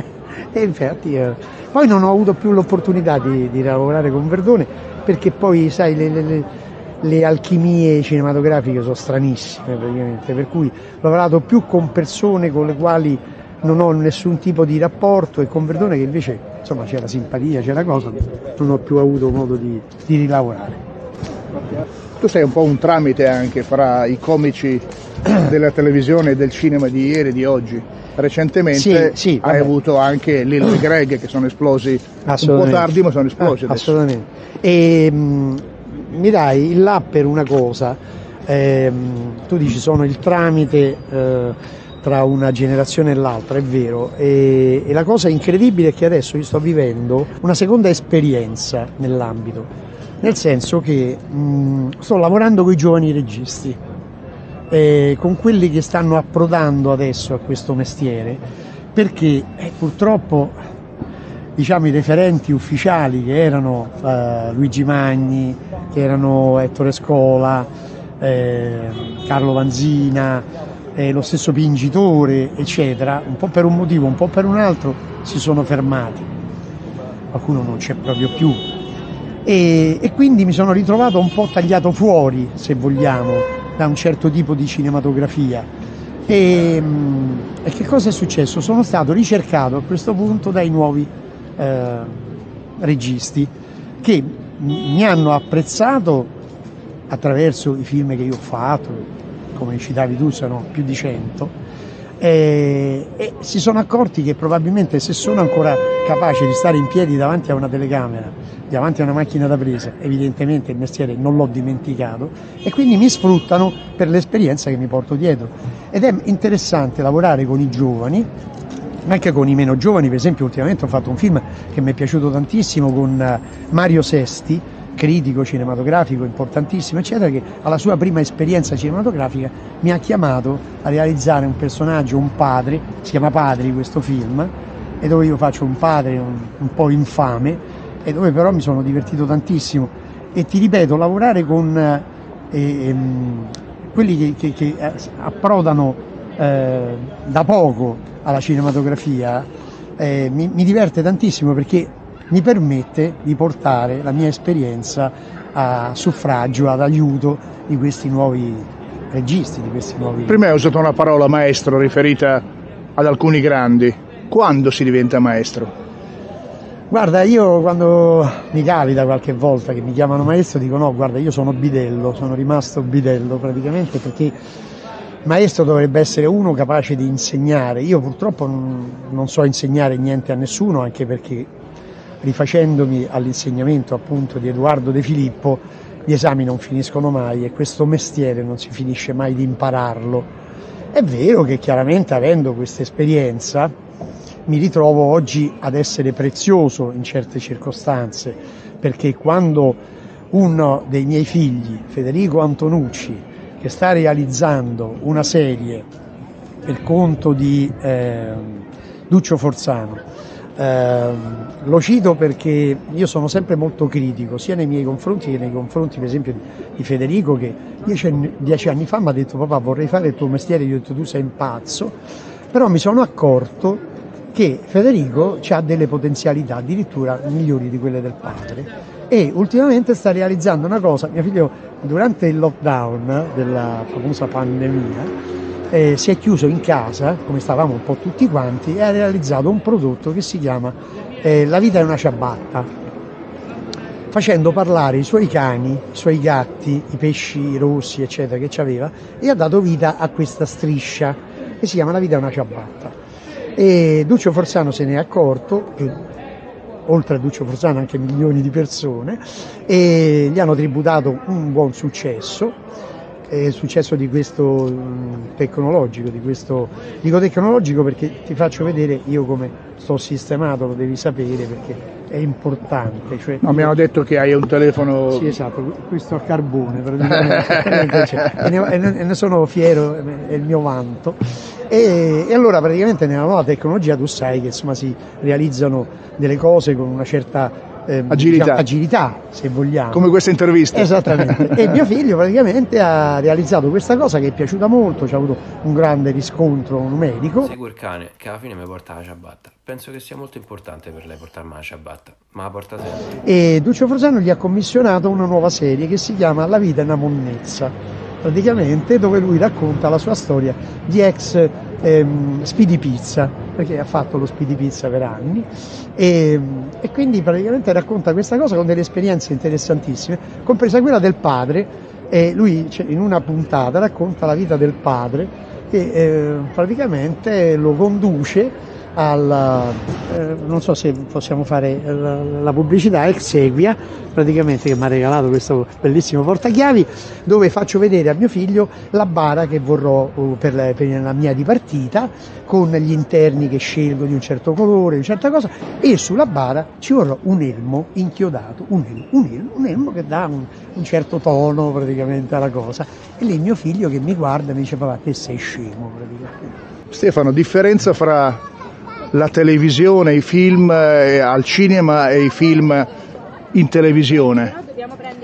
E infatti eh, poi non ho avuto più l'opportunità di, di lavorare con Verdone, perché poi sai le, le, le, le alchimie cinematografiche sono stranissime praticamente, per cui ho lavorato più con persone con le quali non ho nessun tipo di rapporto, e con Verdone che invece insomma c'è la simpatia, c'è la cosa, non ho più avuto modo di, di rilavorare. Tu sei un po' un tramite anche fra i comici della televisione e del cinema di ieri e di oggi. Recentemente sì, sì, hai avuto anche Lillo e Greg che sono esplosi un po' tardi, ma sono esplosi ah, adesso. Assolutamente. E mh, mi dai il là per una cosa, ehm, tu dici sono il tramite eh, tra una generazione e l'altra, è vero, e, e la cosa incredibile è che adesso io sto vivendo una seconda esperienza nell'ambito, nel senso che mh, sto lavorando con i giovani registi, eh, con quelli che stanno approdando adesso a questo mestiere, perché eh, purtroppo diciamo i referenti ufficiali che erano eh, Luigi Magni, che erano Ettore Scola, eh, Carlo Vanzina, eh, lo stesso Pingitore, eccetera, un po' per un motivo, un po' per un altro, si sono fermati. Qualcuno non c'è proprio più. E, e quindi mi sono ritrovato un po' tagliato fuori, se vogliamo, da un certo tipo di cinematografia. E, e che cosa è successo? Sono stato ricercato a questo punto dai nuovi eh, registi che mi hanno apprezzato attraverso i film che io ho fatto, come citavi tu, sono più di cento, e, e si sono accorti che probabilmente se sono ancora capace di stare in piedi davanti a una telecamera, davanti a una macchina da presa, evidentemente il mestiere non l'ho dimenticato, e quindi mi sfruttano per l'esperienza che mi porto dietro. Ed è interessante lavorare con i giovani, ma anche con i meno giovani. Per esempio ultimamente ho fatto un film che mi è piaciuto tantissimo con Mario Sesti, critico cinematografico importantissimo, eccetera, che alla sua prima esperienza cinematografica mi ha chiamato a realizzare un personaggio, un padre, si chiama Padri questo film, e dove io faccio un padre un, un po' infame, e dove però mi sono divertito tantissimo. E ti ripeto, lavorare con eh, eh, quelli che, che, che approdano eh, da poco alla cinematografia eh, mi, mi diverte tantissimo, perché mi permette di portare la mia esperienza a suffragio, ad aiuto di questi nuovi registi, di questi nuovi... Prima hai usato una parola, maestro, riferita ad alcuni grandi. Quando si diventa maestro? Guarda, io quando mi capita qualche volta che mi chiamano maestro dico no, guarda, io sono bidello, sono rimasto bidello praticamente, perché maestro dovrebbe essere uno capace di insegnare. Io purtroppo non, non so insegnare niente a nessuno, anche perché rifacendomi all'insegnamento appunto di Edoardo De Filippo, gli esami non finiscono mai e questo mestiere non si finisce mai di impararlo. È vero che chiaramente, avendo questa esperienza, mi ritrovo oggi ad essere prezioso in certe circostanze, perché quando uno dei miei figli, Federico Antonucci, che sta realizzando una serie per conto di eh, Duccio Forzano, Eh, lo cito perché io sono sempre molto critico sia nei miei confronti che nei confronti per esempio di Federico, che dieci, dieci anni fa mi ha detto papà vorrei fare il tuo mestiere. Io ho detto tu sei un pazzo, però mi sono accorto che Federico ha delle potenzialità addirittura migliori di quelle del padre, e ultimamente sta realizzando una cosa. Mio figlio durante il lockdown della famosa pandemia Eh, si è chiuso in casa, come stavamo un po' tutti quanti, e ha realizzato un prodotto che si chiama eh, La vita è una ciabatta, facendo parlare i suoi cani, i suoi gatti, i pesci rossi, eccetera, che c'aveva, e ha dato vita a questa striscia che si chiama La vita è una ciabatta. E Duccio Forzano se ne è accorto, e, oltre a Duccio Forzano anche milioni di persone, e gli hanno tributato un buon successo. Il successo di questo tecnologico, di questo dico tecnologico perché ti faccio vedere io come sto sistemato, lo devi sapere perché è importante. Cioè, no, mi hanno detto che hai un telefono... Sì, esatto, questo a carbone praticamente, e, ne, e ne sono fiero, è il mio vanto. E, e allora praticamente nella nuova tecnologia tu sai che insomma si realizzano delle cose con una certa Eh, agilità. Diciamo, agilità, se vogliamo. Come questa intervista. Esattamente. E mio figlio praticamente ha realizzato questa cosa che è piaciuta molto, ci ha avuto un grande riscontro numerico. Seguo il cane che alla fine mi porta la ciabatta. Penso che sia molto importante per lei portarmi la ciabatta, ma la porta sempre. E Duccio Forzano gli ha commissionato una nuova serie che si chiama La vita è una monnezza, praticamente, dove lui racconta la sua storia di ex ehm, Speedy Pizza, perché ha fatto lo Speedy Pizza per anni, e, e quindi praticamente racconta questa cosa con delle esperienze interessantissime, compresa quella del padre. E lui cioè, in una puntata racconta la vita del padre che eh, praticamente lo conduce alla, eh, non so se possiamo fare la, la pubblicità, Exequia, praticamente, che mi ha regalato questo bellissimo portachiavi, dove faccio vedere a mio figlio la bara che vorrò uh, per, la, per la mia dipartita, con gli interni che scelgo di un certo colore, di una certa cosa, e sulla bara ci vorrò un elmo inchiodato, un elmo, un elmo, un elmo che dà un, un certo tono praticamente alla cosa. E lì mio figlio che mi guarda e mi dice papà te sei scemo praticamente. Stefano, differenza fra la televisione, i film eh, al cinema e i film in televisione?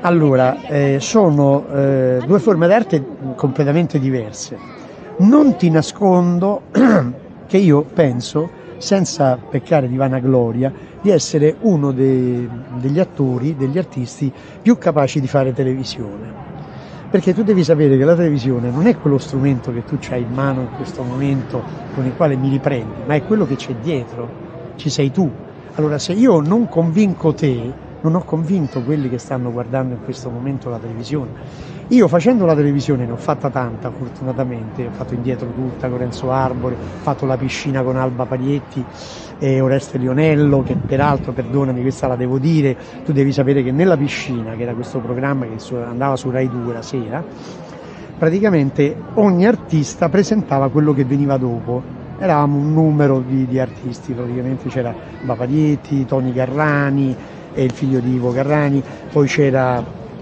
Allora, eh, sono eh, due forme d'arte completamente diverse. Non ti nascondo che io penso, senza peccare di vanagloria, di essere uno dei, degli attori, degli artisti più capaci di fare televisione. Perché tu devi sapere che la televisione non è quello strumento che tu hai in mano in questo momento con il quale mi riprendi, ma è quello che c'è dietro, ci sei tu. Allora, se io non convinco te, non ho convinto quelli che stanno guardando in questo momento la televisione. Io facendo la televisione ne ho fatta tanta, fortunatamente, ho fatto Indietro tutta con Renzo Arbore, ho fatto La piscina con Alba Parietti e Oreste Lionello, che peraltro, perdonami, questa la devo dire, tu devi sapere che nella piscina, che era questo programma che andava su Rai due la sera, praticamente ogni artista presentava quello che veniva dopo. Eravamo un numero di, di artisti, praticamente c'era Alba Parietti, Toni Garrani, e il figlio di Ivo Garrani, poi c'era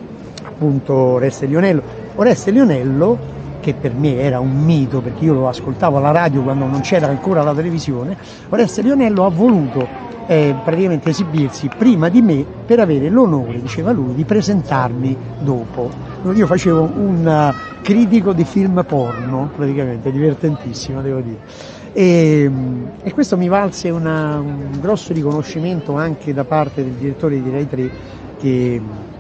appunto Oreste Lionello. Oreste Lionello, che per me era un mito perché io lo ascoltavo alla radio quando non c'era ancora la televisione, Oreste Lionello ha voluto eh, praticamente esibirsi prima di me per avere l'onore, diceva lui, di presentarmi dopo. Io facevo un critico di film porno, praticamente, divertentissimo, devo dire. E, e questo mi valse una, un grosso riconoscimento anche da parte del direttore di Rai tre, che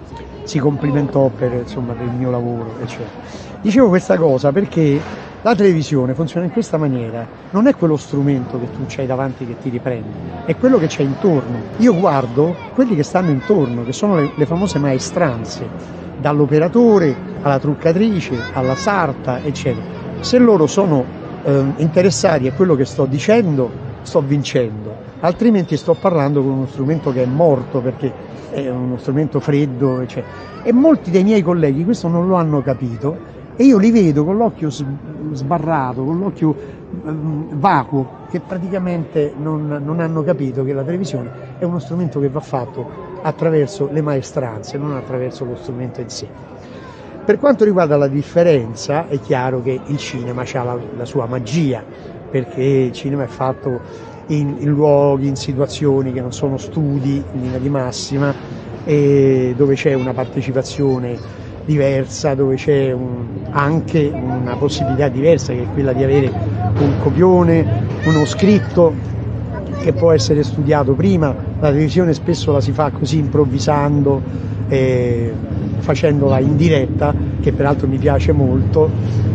si complimentò per, insomma, per il mio lavoro, eccetera. Dicevo questa cosa perché la televisione funziona in questa maniera, non è quello strumento che tu c'hai davanti che ti riprendi, è quello che c'è intorno. Io guardo quelli che stanno intorno, che sono le, le famose maestranze, dall'operatore alla truccatrice, alla sarta, eccetera. Se loro sono eh, interessati a quello che sto dicendo, sto vincendo, altrimenti sto parlando con uno strumento che è morto, perché è uno strumento freddo, eccetera. E molti dei miei colleghi questo non lo hanno capito e io li vedo con l'occhio sbarrato, con l'occhio um, vacuo, che praticamente non, non hanno capito che la televisione è uno strumento che va fatto attraverso le maestranze, non attraverso lo strumento in sé. Per quanto riguarda la differenza, è chiaro che il cinema ha la, la sua magia, perché il cinema è fatto in, in luoghi, in situazioni che non sono studi in linea di massima, e dove c'è una partecipazione diversa, dove c'è un, anche una possibilità diversa, che è quella di avere un copione, uno scritto che può essere studiato prima. La televisione spesso la si fa così, improvvisando, eh, facendola in diretta, che peraltro mi piace molto.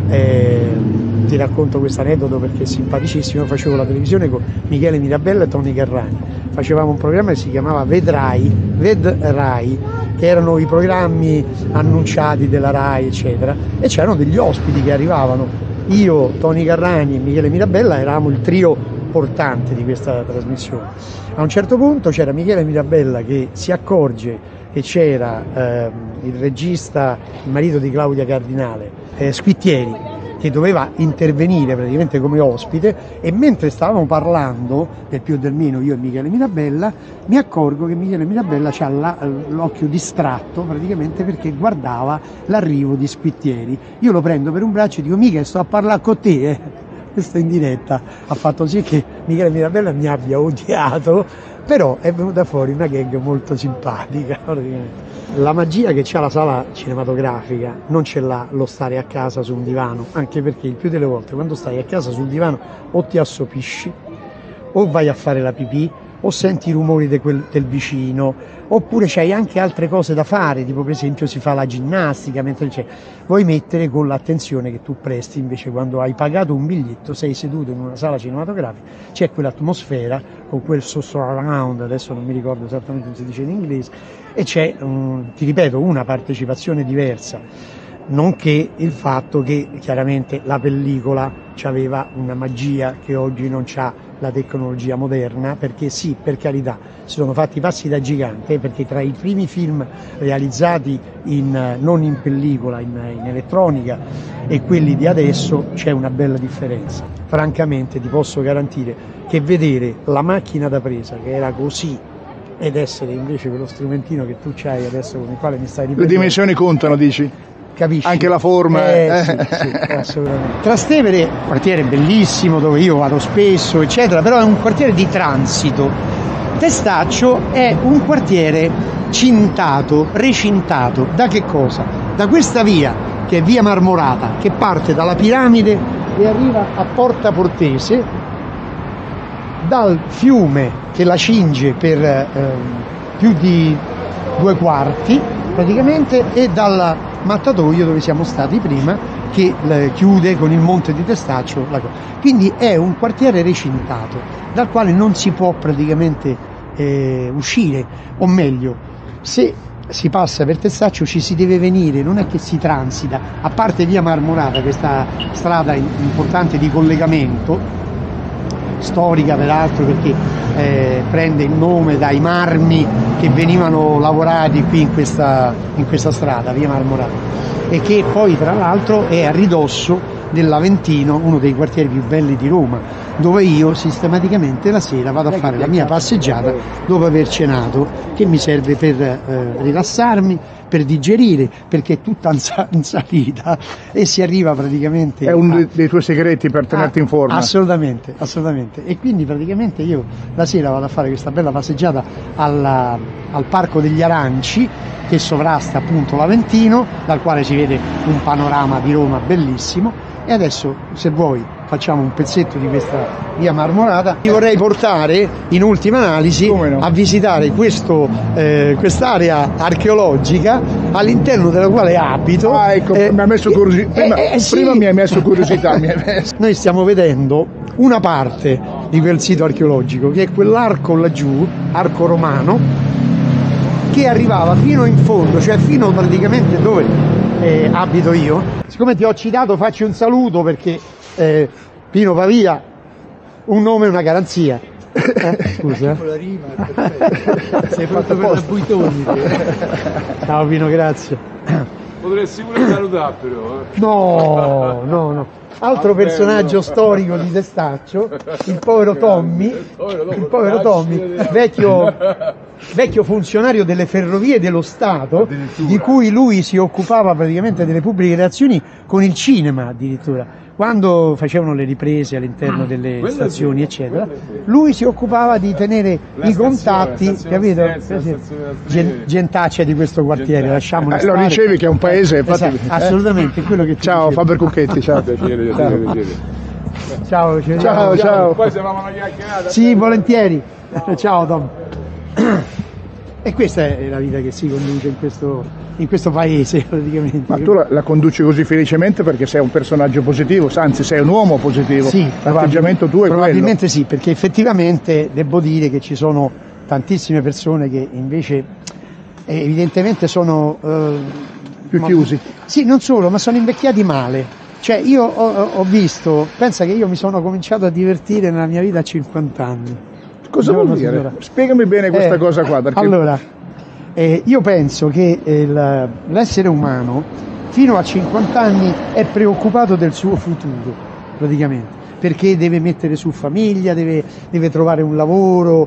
Eh, ti racconto questo aneddoto perché è simpaticissimo. Io facevo la televisione con Michele Mirabella e Toni Garrani, facevamo un programma che si chiamava Vedrai, Vedrai, che erano i programmi annunciati della Rai, eccetera, e c'erano degli ospiti che arrivavano. Io, Toni Garrani e Michele Mirabella eravamo il trio portante di questa trasmissione. A un certo punto c'era Michele Mirabella che si accorge che c'era eh, il regista, il marito di Claudia Cardinale, eh, Squittieri, che doveva intervenire praticamente come ospite, e mentre stavamo parlando del più e del meno, io e Michele Mirabella, mi accorgo che Michele Mirabella ha l'occhio distratto praticamente perché guardava l'arrivo di Squittieri. Io lo prendo per un braccio e dico: Michele, sto a parlare con te, eh. Questo in diretta ha fatto sì che Michele Mirabella mi abbia odiato, però è venuta fuori una gag molto simpatica. La magia che c'ha la sala cinematografica non ce l'ha lo stare a casa su un divano, anche perché il più delle volte quando stai a casa sul divano o ti assopisci, o vai a fare la pipì, o senti i rumori de quel, del vicino, oppure c'hai anche altre cose da fare, tipo per esempio si fa la ginnastica mentre c'è. Vuoi mettere con l'attenzione che tu presti invece quando hai pagato un biglietto, sei seduto in una sala cinematografica, c'è quell'atmosfera con quel surround, adesso non mi ricordo esattamente come si dice in inglese, e c'è, um, ti ripeto, una partecipazione diversa, nonché il fatto che chiaramente la pellicola aveva una magia che oggi non c'ha la tecnologia moderna, perché sì, per carità, si sono fatti passi da gigante, perché tra i primi film realizzati in, non in pellicola, in, in elettronica, e quelli di adesso c'è una bella differenza. Francamente ti posso garantire che vedere la macchina da presa, che era così, ed essere invece quello strumentino che tu c'hai adesso con il quale mi stai riprendendo. Le dimensioni contano, dici? Capisci? Anche la forma. Eh, eh. Sì, sì, assolutamente. Trastevere, quartiere bellissimo dove io vado spesso, eccetera, però è un quartiere di transito, Testaccio è un quartiere cintato, recintato. Da che cosa? Da questa via, che è via Marmorata, che parte dalla piramide e arriva a Porta Portese, dal fiume che la cinge per eh, più di due quarti praticamente, e dal mattatoio dove siamo stati prima, che eh, chiude con il monte di Testaccio. Quindi è un quartiere recintato dal quale non si può praticamente eh, uscire, o meglio, se si passa per Testaccio ci si deve venire, non è che si transita, a parte via Marmorata, questa strada importante di collegamento, storica peraltro, perché eh, prende il nome dai marmi che venivano lavorati qui in questa, in questa strada, via Marmorata, e che poi tra l'altro è a ridosso dell'Aventino, uno dei quartieri più belli di Roma, dove io sistematicamente la sera vado a fare la mia passeggiata dopo aver cenato, che mi serve per eh, rilassarmi, per digerire, perché è tutta in salita e si arriva praticamente... È uno a... dei tuoi segreti per tenerti ah, in forma. Assolutamente, assolutamente. E quindi praticamente io la sera vado a fare questa bella passeggiata alla, al Parco degli Aranci, che sovrasta appunto l'Aventino, dal quale si vede un panorama di Roma bellissimo. E adesso, se vuoi, facciamo un pezzetto di questa via Marmorata. Ti vorrei portare, in ultima analisi, no? a visitare questo, eh, quest'area archeologica all'interno della quale abito. Ah, ecco, eh, mi ha messo curiosità. Prima, eh, eh, sì. prima mi hai messo curiosità. mi hai messo. Noi stiamo vedendo una parte di quel sito archeologico, che è quell'arco laggiù, arco romano, che arrivava fino in fondo, cioè fino praticamente dove eh, abito io. Siccome ti ho citato, faccio un saluto, perché eh, Pino Pavia, un nome e una garanzia. Eh, scusa. La rima, sei fatto per la Buitoni. Ciao Pino, grazie. Potresti pure salutare però. Eh. No, no, no. Altro personaggio storico di Testaccio, il povero Tommy, il povero Tommy, vecchio, vecchio funzionario delle ferrovie dello Stato, di cui lui si occupava praticamente delle pubbliche relazioni con il cinema addirittura. Quando facevano le riprese all'interno delle Quello stazioni, sì, eccetera, lui si occupava di tenere La i stazione, contatti, la stazione capito? stessa, la stazione da Gen- gentaccia di questo quartiere, lasciamolo Eh, stare. lo dicevi che è un paese, infatti, Esatto, eh. assolutamente, quello che ti Ciao dicevo. Faber Cucchetti, ciao. Piacere, piacere, piacere. Ciao, ci Ciao, vediamo. ciao. Poi se avevamo una chiacchierata. Sì, volentieri. Ciao Tom. E questa è la vita che si conduce in questo, in questo paese praticamente. Ma tu la, la conduci così felicemente perché sei un personaggio positivo, anzi sei un uomo positivo. Sì, l'atteggiamento tuo è probabilmente quello. Sì, perché effettivamente devo dire che ci sono tantissime persone che invece eh, evidentemente sono eh, più ma, chiusi. Sì, non solo, ma sono invecchiati male. Cioè io ho, ho visto, pensa che io mi sono cominciato a divertire nella mia vita a cinquanta anni. Cosa vuol dire? Signora. Spiegami bene questa eh, cosa qua. Perché... Allora, eh, io penso che eh, l'essere umano fino a cinquanta anni è preoccupato del suo futuro, praticamente, perché deve mettere su famiglia, deve, deve trovare un lavoro,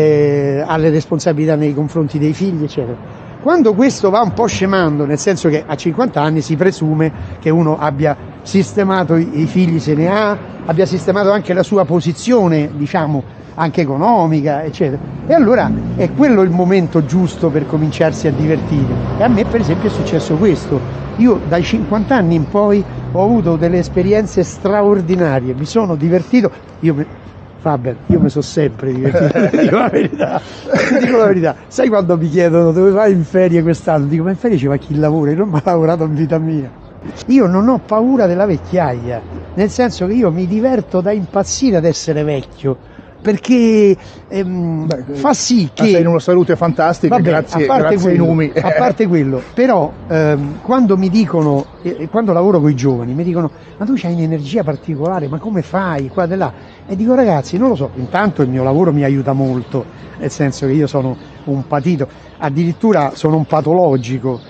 eh, ha le responsabilità nei confronti dei figli, eccetera. Quando questo va un po' scemando, nel senso che a cinquanta anni si presume che uno abbia sistemato i, i figli, se ne ha, abbia sistemato anche la sua posizione, diciamo, anche economica, eccetera. E allora è quello il momento giusto per cominciarsi a divertire. E a me per esempio è successo questo. Io dai cinquanta anni in poi ho avuto delle esperienze straordinarie, mi sono divertito, io me... Faber, io mi sono sempre divertito, dico la verità, dico la verità. Sai quando mi chiedono dove vai in ferie quest'anno? Dico, ma in ferie ci va chi lavora, io non mi ho lavorato in vita mia. Io non ho paura della vecchiaia, nel senso che io mi diverto da impazzire ad essere vecchio, perché ehm, Beh, fa sì che... sei in una salute fantastica, Vabbè, grazie, a parte grazie quello, ai numi. A parte quello, però ehm, quando mi dicono, eh, quando lavoro con i giovani, mi dicono, ma tu c'hai un'energia particolare, ma come fai, qua e là? E dico, ragazzi, non lo so, intanto il mio lavoro mi aiuta molto, nel senso che io sono un patito, addirittura sono un patologico,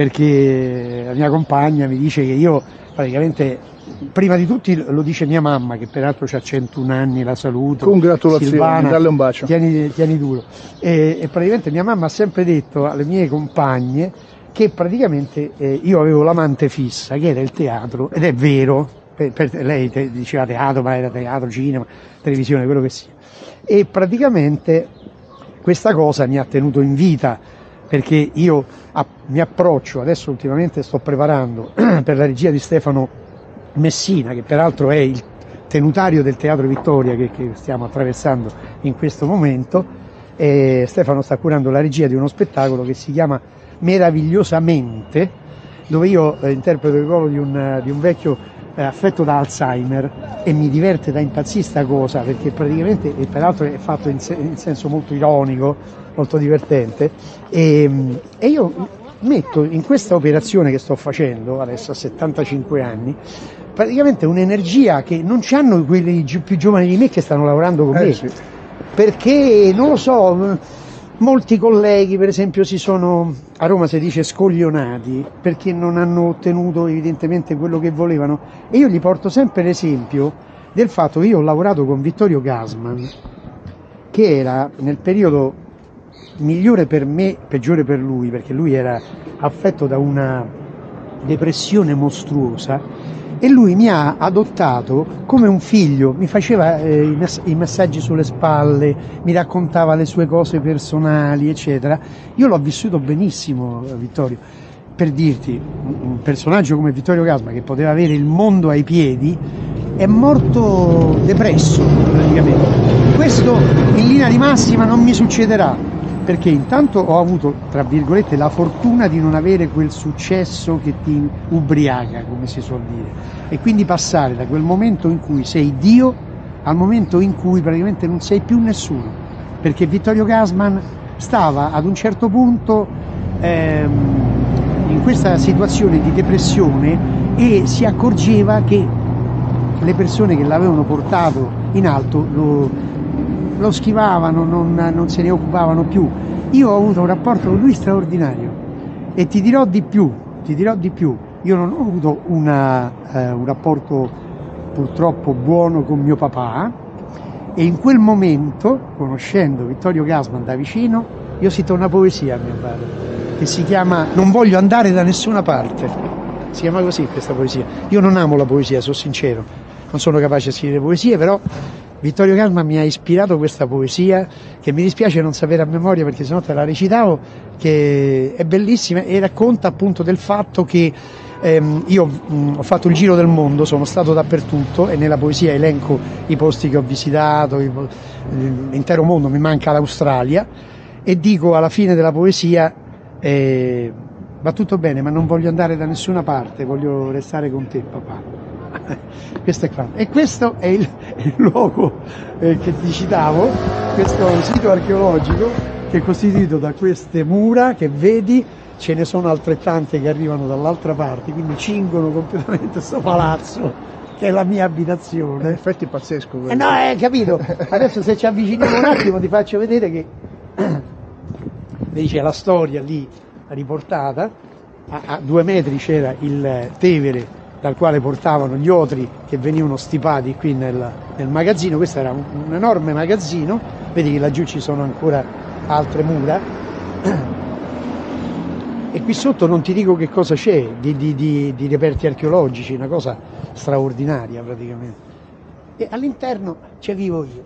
perché la mia compagna mi dice che io praticamente... Prima di tutti lo dice mia mamma, che peraltro ha centuno anni, la saluto. Congratulazioni, Silvana, dalle un bacio. Tieni, tieni duro. E, e praticamente mia mamma ha sempre detto alle mie compagne che praticamente eh, io avevo l'amante fissa, che era il teatro, ed è vero, per, per, lei te, diceva teatro, ma era teatro, cinema, televisione, quello che sia. E praticamente questa cosa mi ha tenuto in vita, perché io a, mi approccio, adesso ultimamente sto preparando per la regia di Stefano Messina, che peraltro è il tenutario del Teatro Vittoria che, che stiamo attraversando in questo momento, e Stefano sta curando la regia di uno spettacolo che si chiama Meravigliosamente, dove io eh, interpreto il ruolo di un, di un vecchio eh, affetto da Alzheimer, e mi diverte da impazzire sta cosa, perché praticamente, e peraltro è fatto in, se, in senso molto ironico, molto divertente, e, e io metto in questa operazione che sto facendo adesso a settantacinque anni praticamente un'energia che non ci hanno quelli più giovani di me che stanno lavorando con me, eh, sì. Perché non lo so, molti colleghi per esempio si sono, a Roma si dice, scoglionati perché non hanno ottenuto evidentemente quello che volevano, e io gli porto sempre l'esempio del fatto che io ho lavorato con Vittorio Gassman, che era nel periodo migliore per me, peggiore per lui, perché lui era affetto da una depressione mostruosa, e lui mi ha adottato come un figlio, mi faceva eh, i, mess- i messaggi sulle spalle, mi raccontava le sue cose personali, eccetera. Io l'ho vissuto benissimo, Vittorio. Per dirti, un personaggio come Vittorio Gassman, che poteva avere il mondo ai piedi, è morto depresso praticamente. Questo in linea di massima non mi succederà, perché intanto ho avuto, tra virgolette, la fortuna di non avere quel successo che ti ubriaca, come si suol dire, e quindi passare da quel momento in cui sei Dio al momento in cui praticamente non sei più nessuno, perché Vittorio Gassman stava ad un certo punto ehm, in questa situazione di depressione, e si accorgeva che le persone che l'avevano portato in alto lo lo schivavano, non, non se ne occupavano più. Io ho avuto un rapporto con lui straordinario, e ti dirò di più, ti dirò di più, io non ho avuto una, eh, un rapporto purtroppo buono con mio papà, e in quel momento, conoscendo Vittorio Gassman da vicino, io cito una poesia a mio padre, che si chiama Non voglio andare da nessuna parte, si chiama così questa poesia. Io non amo la poesia, sono sincero, non sono capace di scrivere poesie, però Vittorio Gassman mi ha ispirato questa poesia, che mi dispiace non sapere a memoria perché sennò te la recitavo, che è bellissima e racconta appunto del fatto che ehm, io mh, ho fatto il giro del mondo, sono stato dappertutto, e nella poesia elenco i posti che ho visitato, i, l'intero mondo, mi manca l'Australia, e dico alla fine della poesia eh, va tutto bene ma non voglio andare da nessuna parte, voglio restare con te papà. Questo è quanto. E questo è il, il luogo eh, che ti citavo, questo sito archeologico che è costituito da queste mura che vedi, ce ne sono altrettante che arrivano dall'altra parte, quindi cingono completamente questo palazzo che è la mia abitazione. In effetti è pazzesco. Eh no, hai eh, capito? Adesso se ci avviciniamo un attimo ti faccio vedere che vedi c'è la storia lì riportata, a, a due metri c'era il Tevere dal quale portavano gli otri che venivano stipati qui nel, nel magazzino. Questo era un, un enorme magazzino, vedi che laggiù ci sono ancora altre mura, e qui sotto non ti dico che cosa c'è di, di, di, di reperti archeologici, una cosa straordinaria praticamente, e all'interno ci vivo io.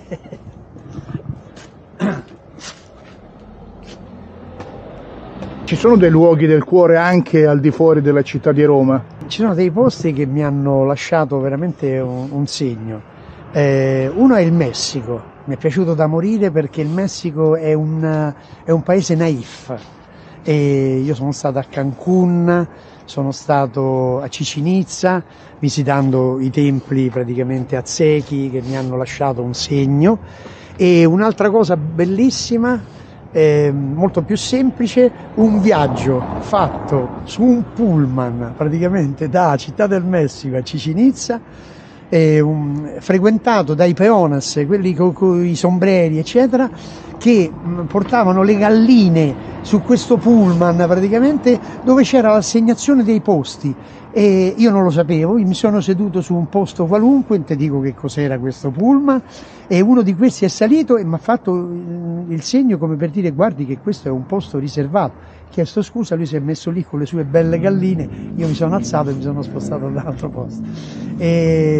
Ci sono dei luoghi del cuore anche al di fuori della città di Roma? Ci sono dei posti che mi hanno lasciato veramente un, un segno. Eh, uno è il Messico, mi è piaciuto da morire perché il Messico è un, è un paese naif. E io sono stato a Cancun, sono stato a Chichén Itzá, visitando i templi praticamente aztechi che mi hanno lasciato un segno. E un'altra cosa bellissima, Eh, molto più semplice, un viaggio fatto su un pullman praticamente da Città del Messico a Chichén Itzá, eh, un, frequentato dai peones, quelli con i sombreri eccetera, che mh, portavano le galline su questo pullman praticamente, dove c'era l'assegnazione dei posti, e io non lo sapevo, mi sono seduto su un posto qualunque, non ti dico che cos'era questo pullman, e uno di questi è salito e mi ha fatto il segno come per dire guardi che questo è un posto riservato. Ho chiesto scusa, lui si è messo lì con le sue belle galline, io mi sono alzato e mi sono spostato all'altro posto. E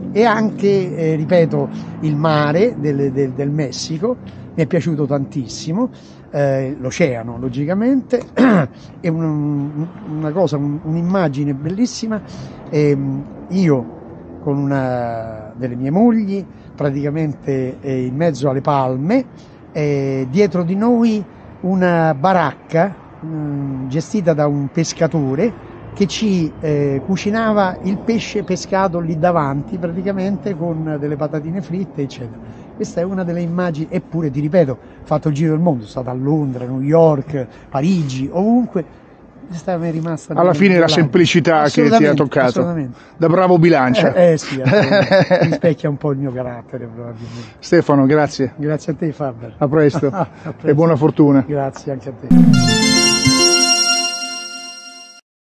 e anche, eh, ripeto, il mare del, del, del Messico, mi è piaciuto tantissimo, eh, l'oceano logicamente, è un, una cosa, un, un'immagine bellissima, e io con una delle mie mogli praticamente eh, in mezzo alle palme, eh, dietro di noi una baracca mh, gestita da un pescatore che ci eh, cucinava il pesce pescato lì davanti praticamente con delle patatine fritte eccetera. Questa è una delle immagini, eppure ti ripeto, ho fatto il giro del mondo, sono stato a Londra, New York, Parigi, ovunque. Questa mi è rimasta alla fine la semplicità che ti ha toccato da bravo Bilancia. Eh, eh sì, rispecchia un po' il mio carattere probabilmente. Stefano, grazie. Grazie a te Faber. A presto, a presto. E buona fortuna. Grazie anche a te.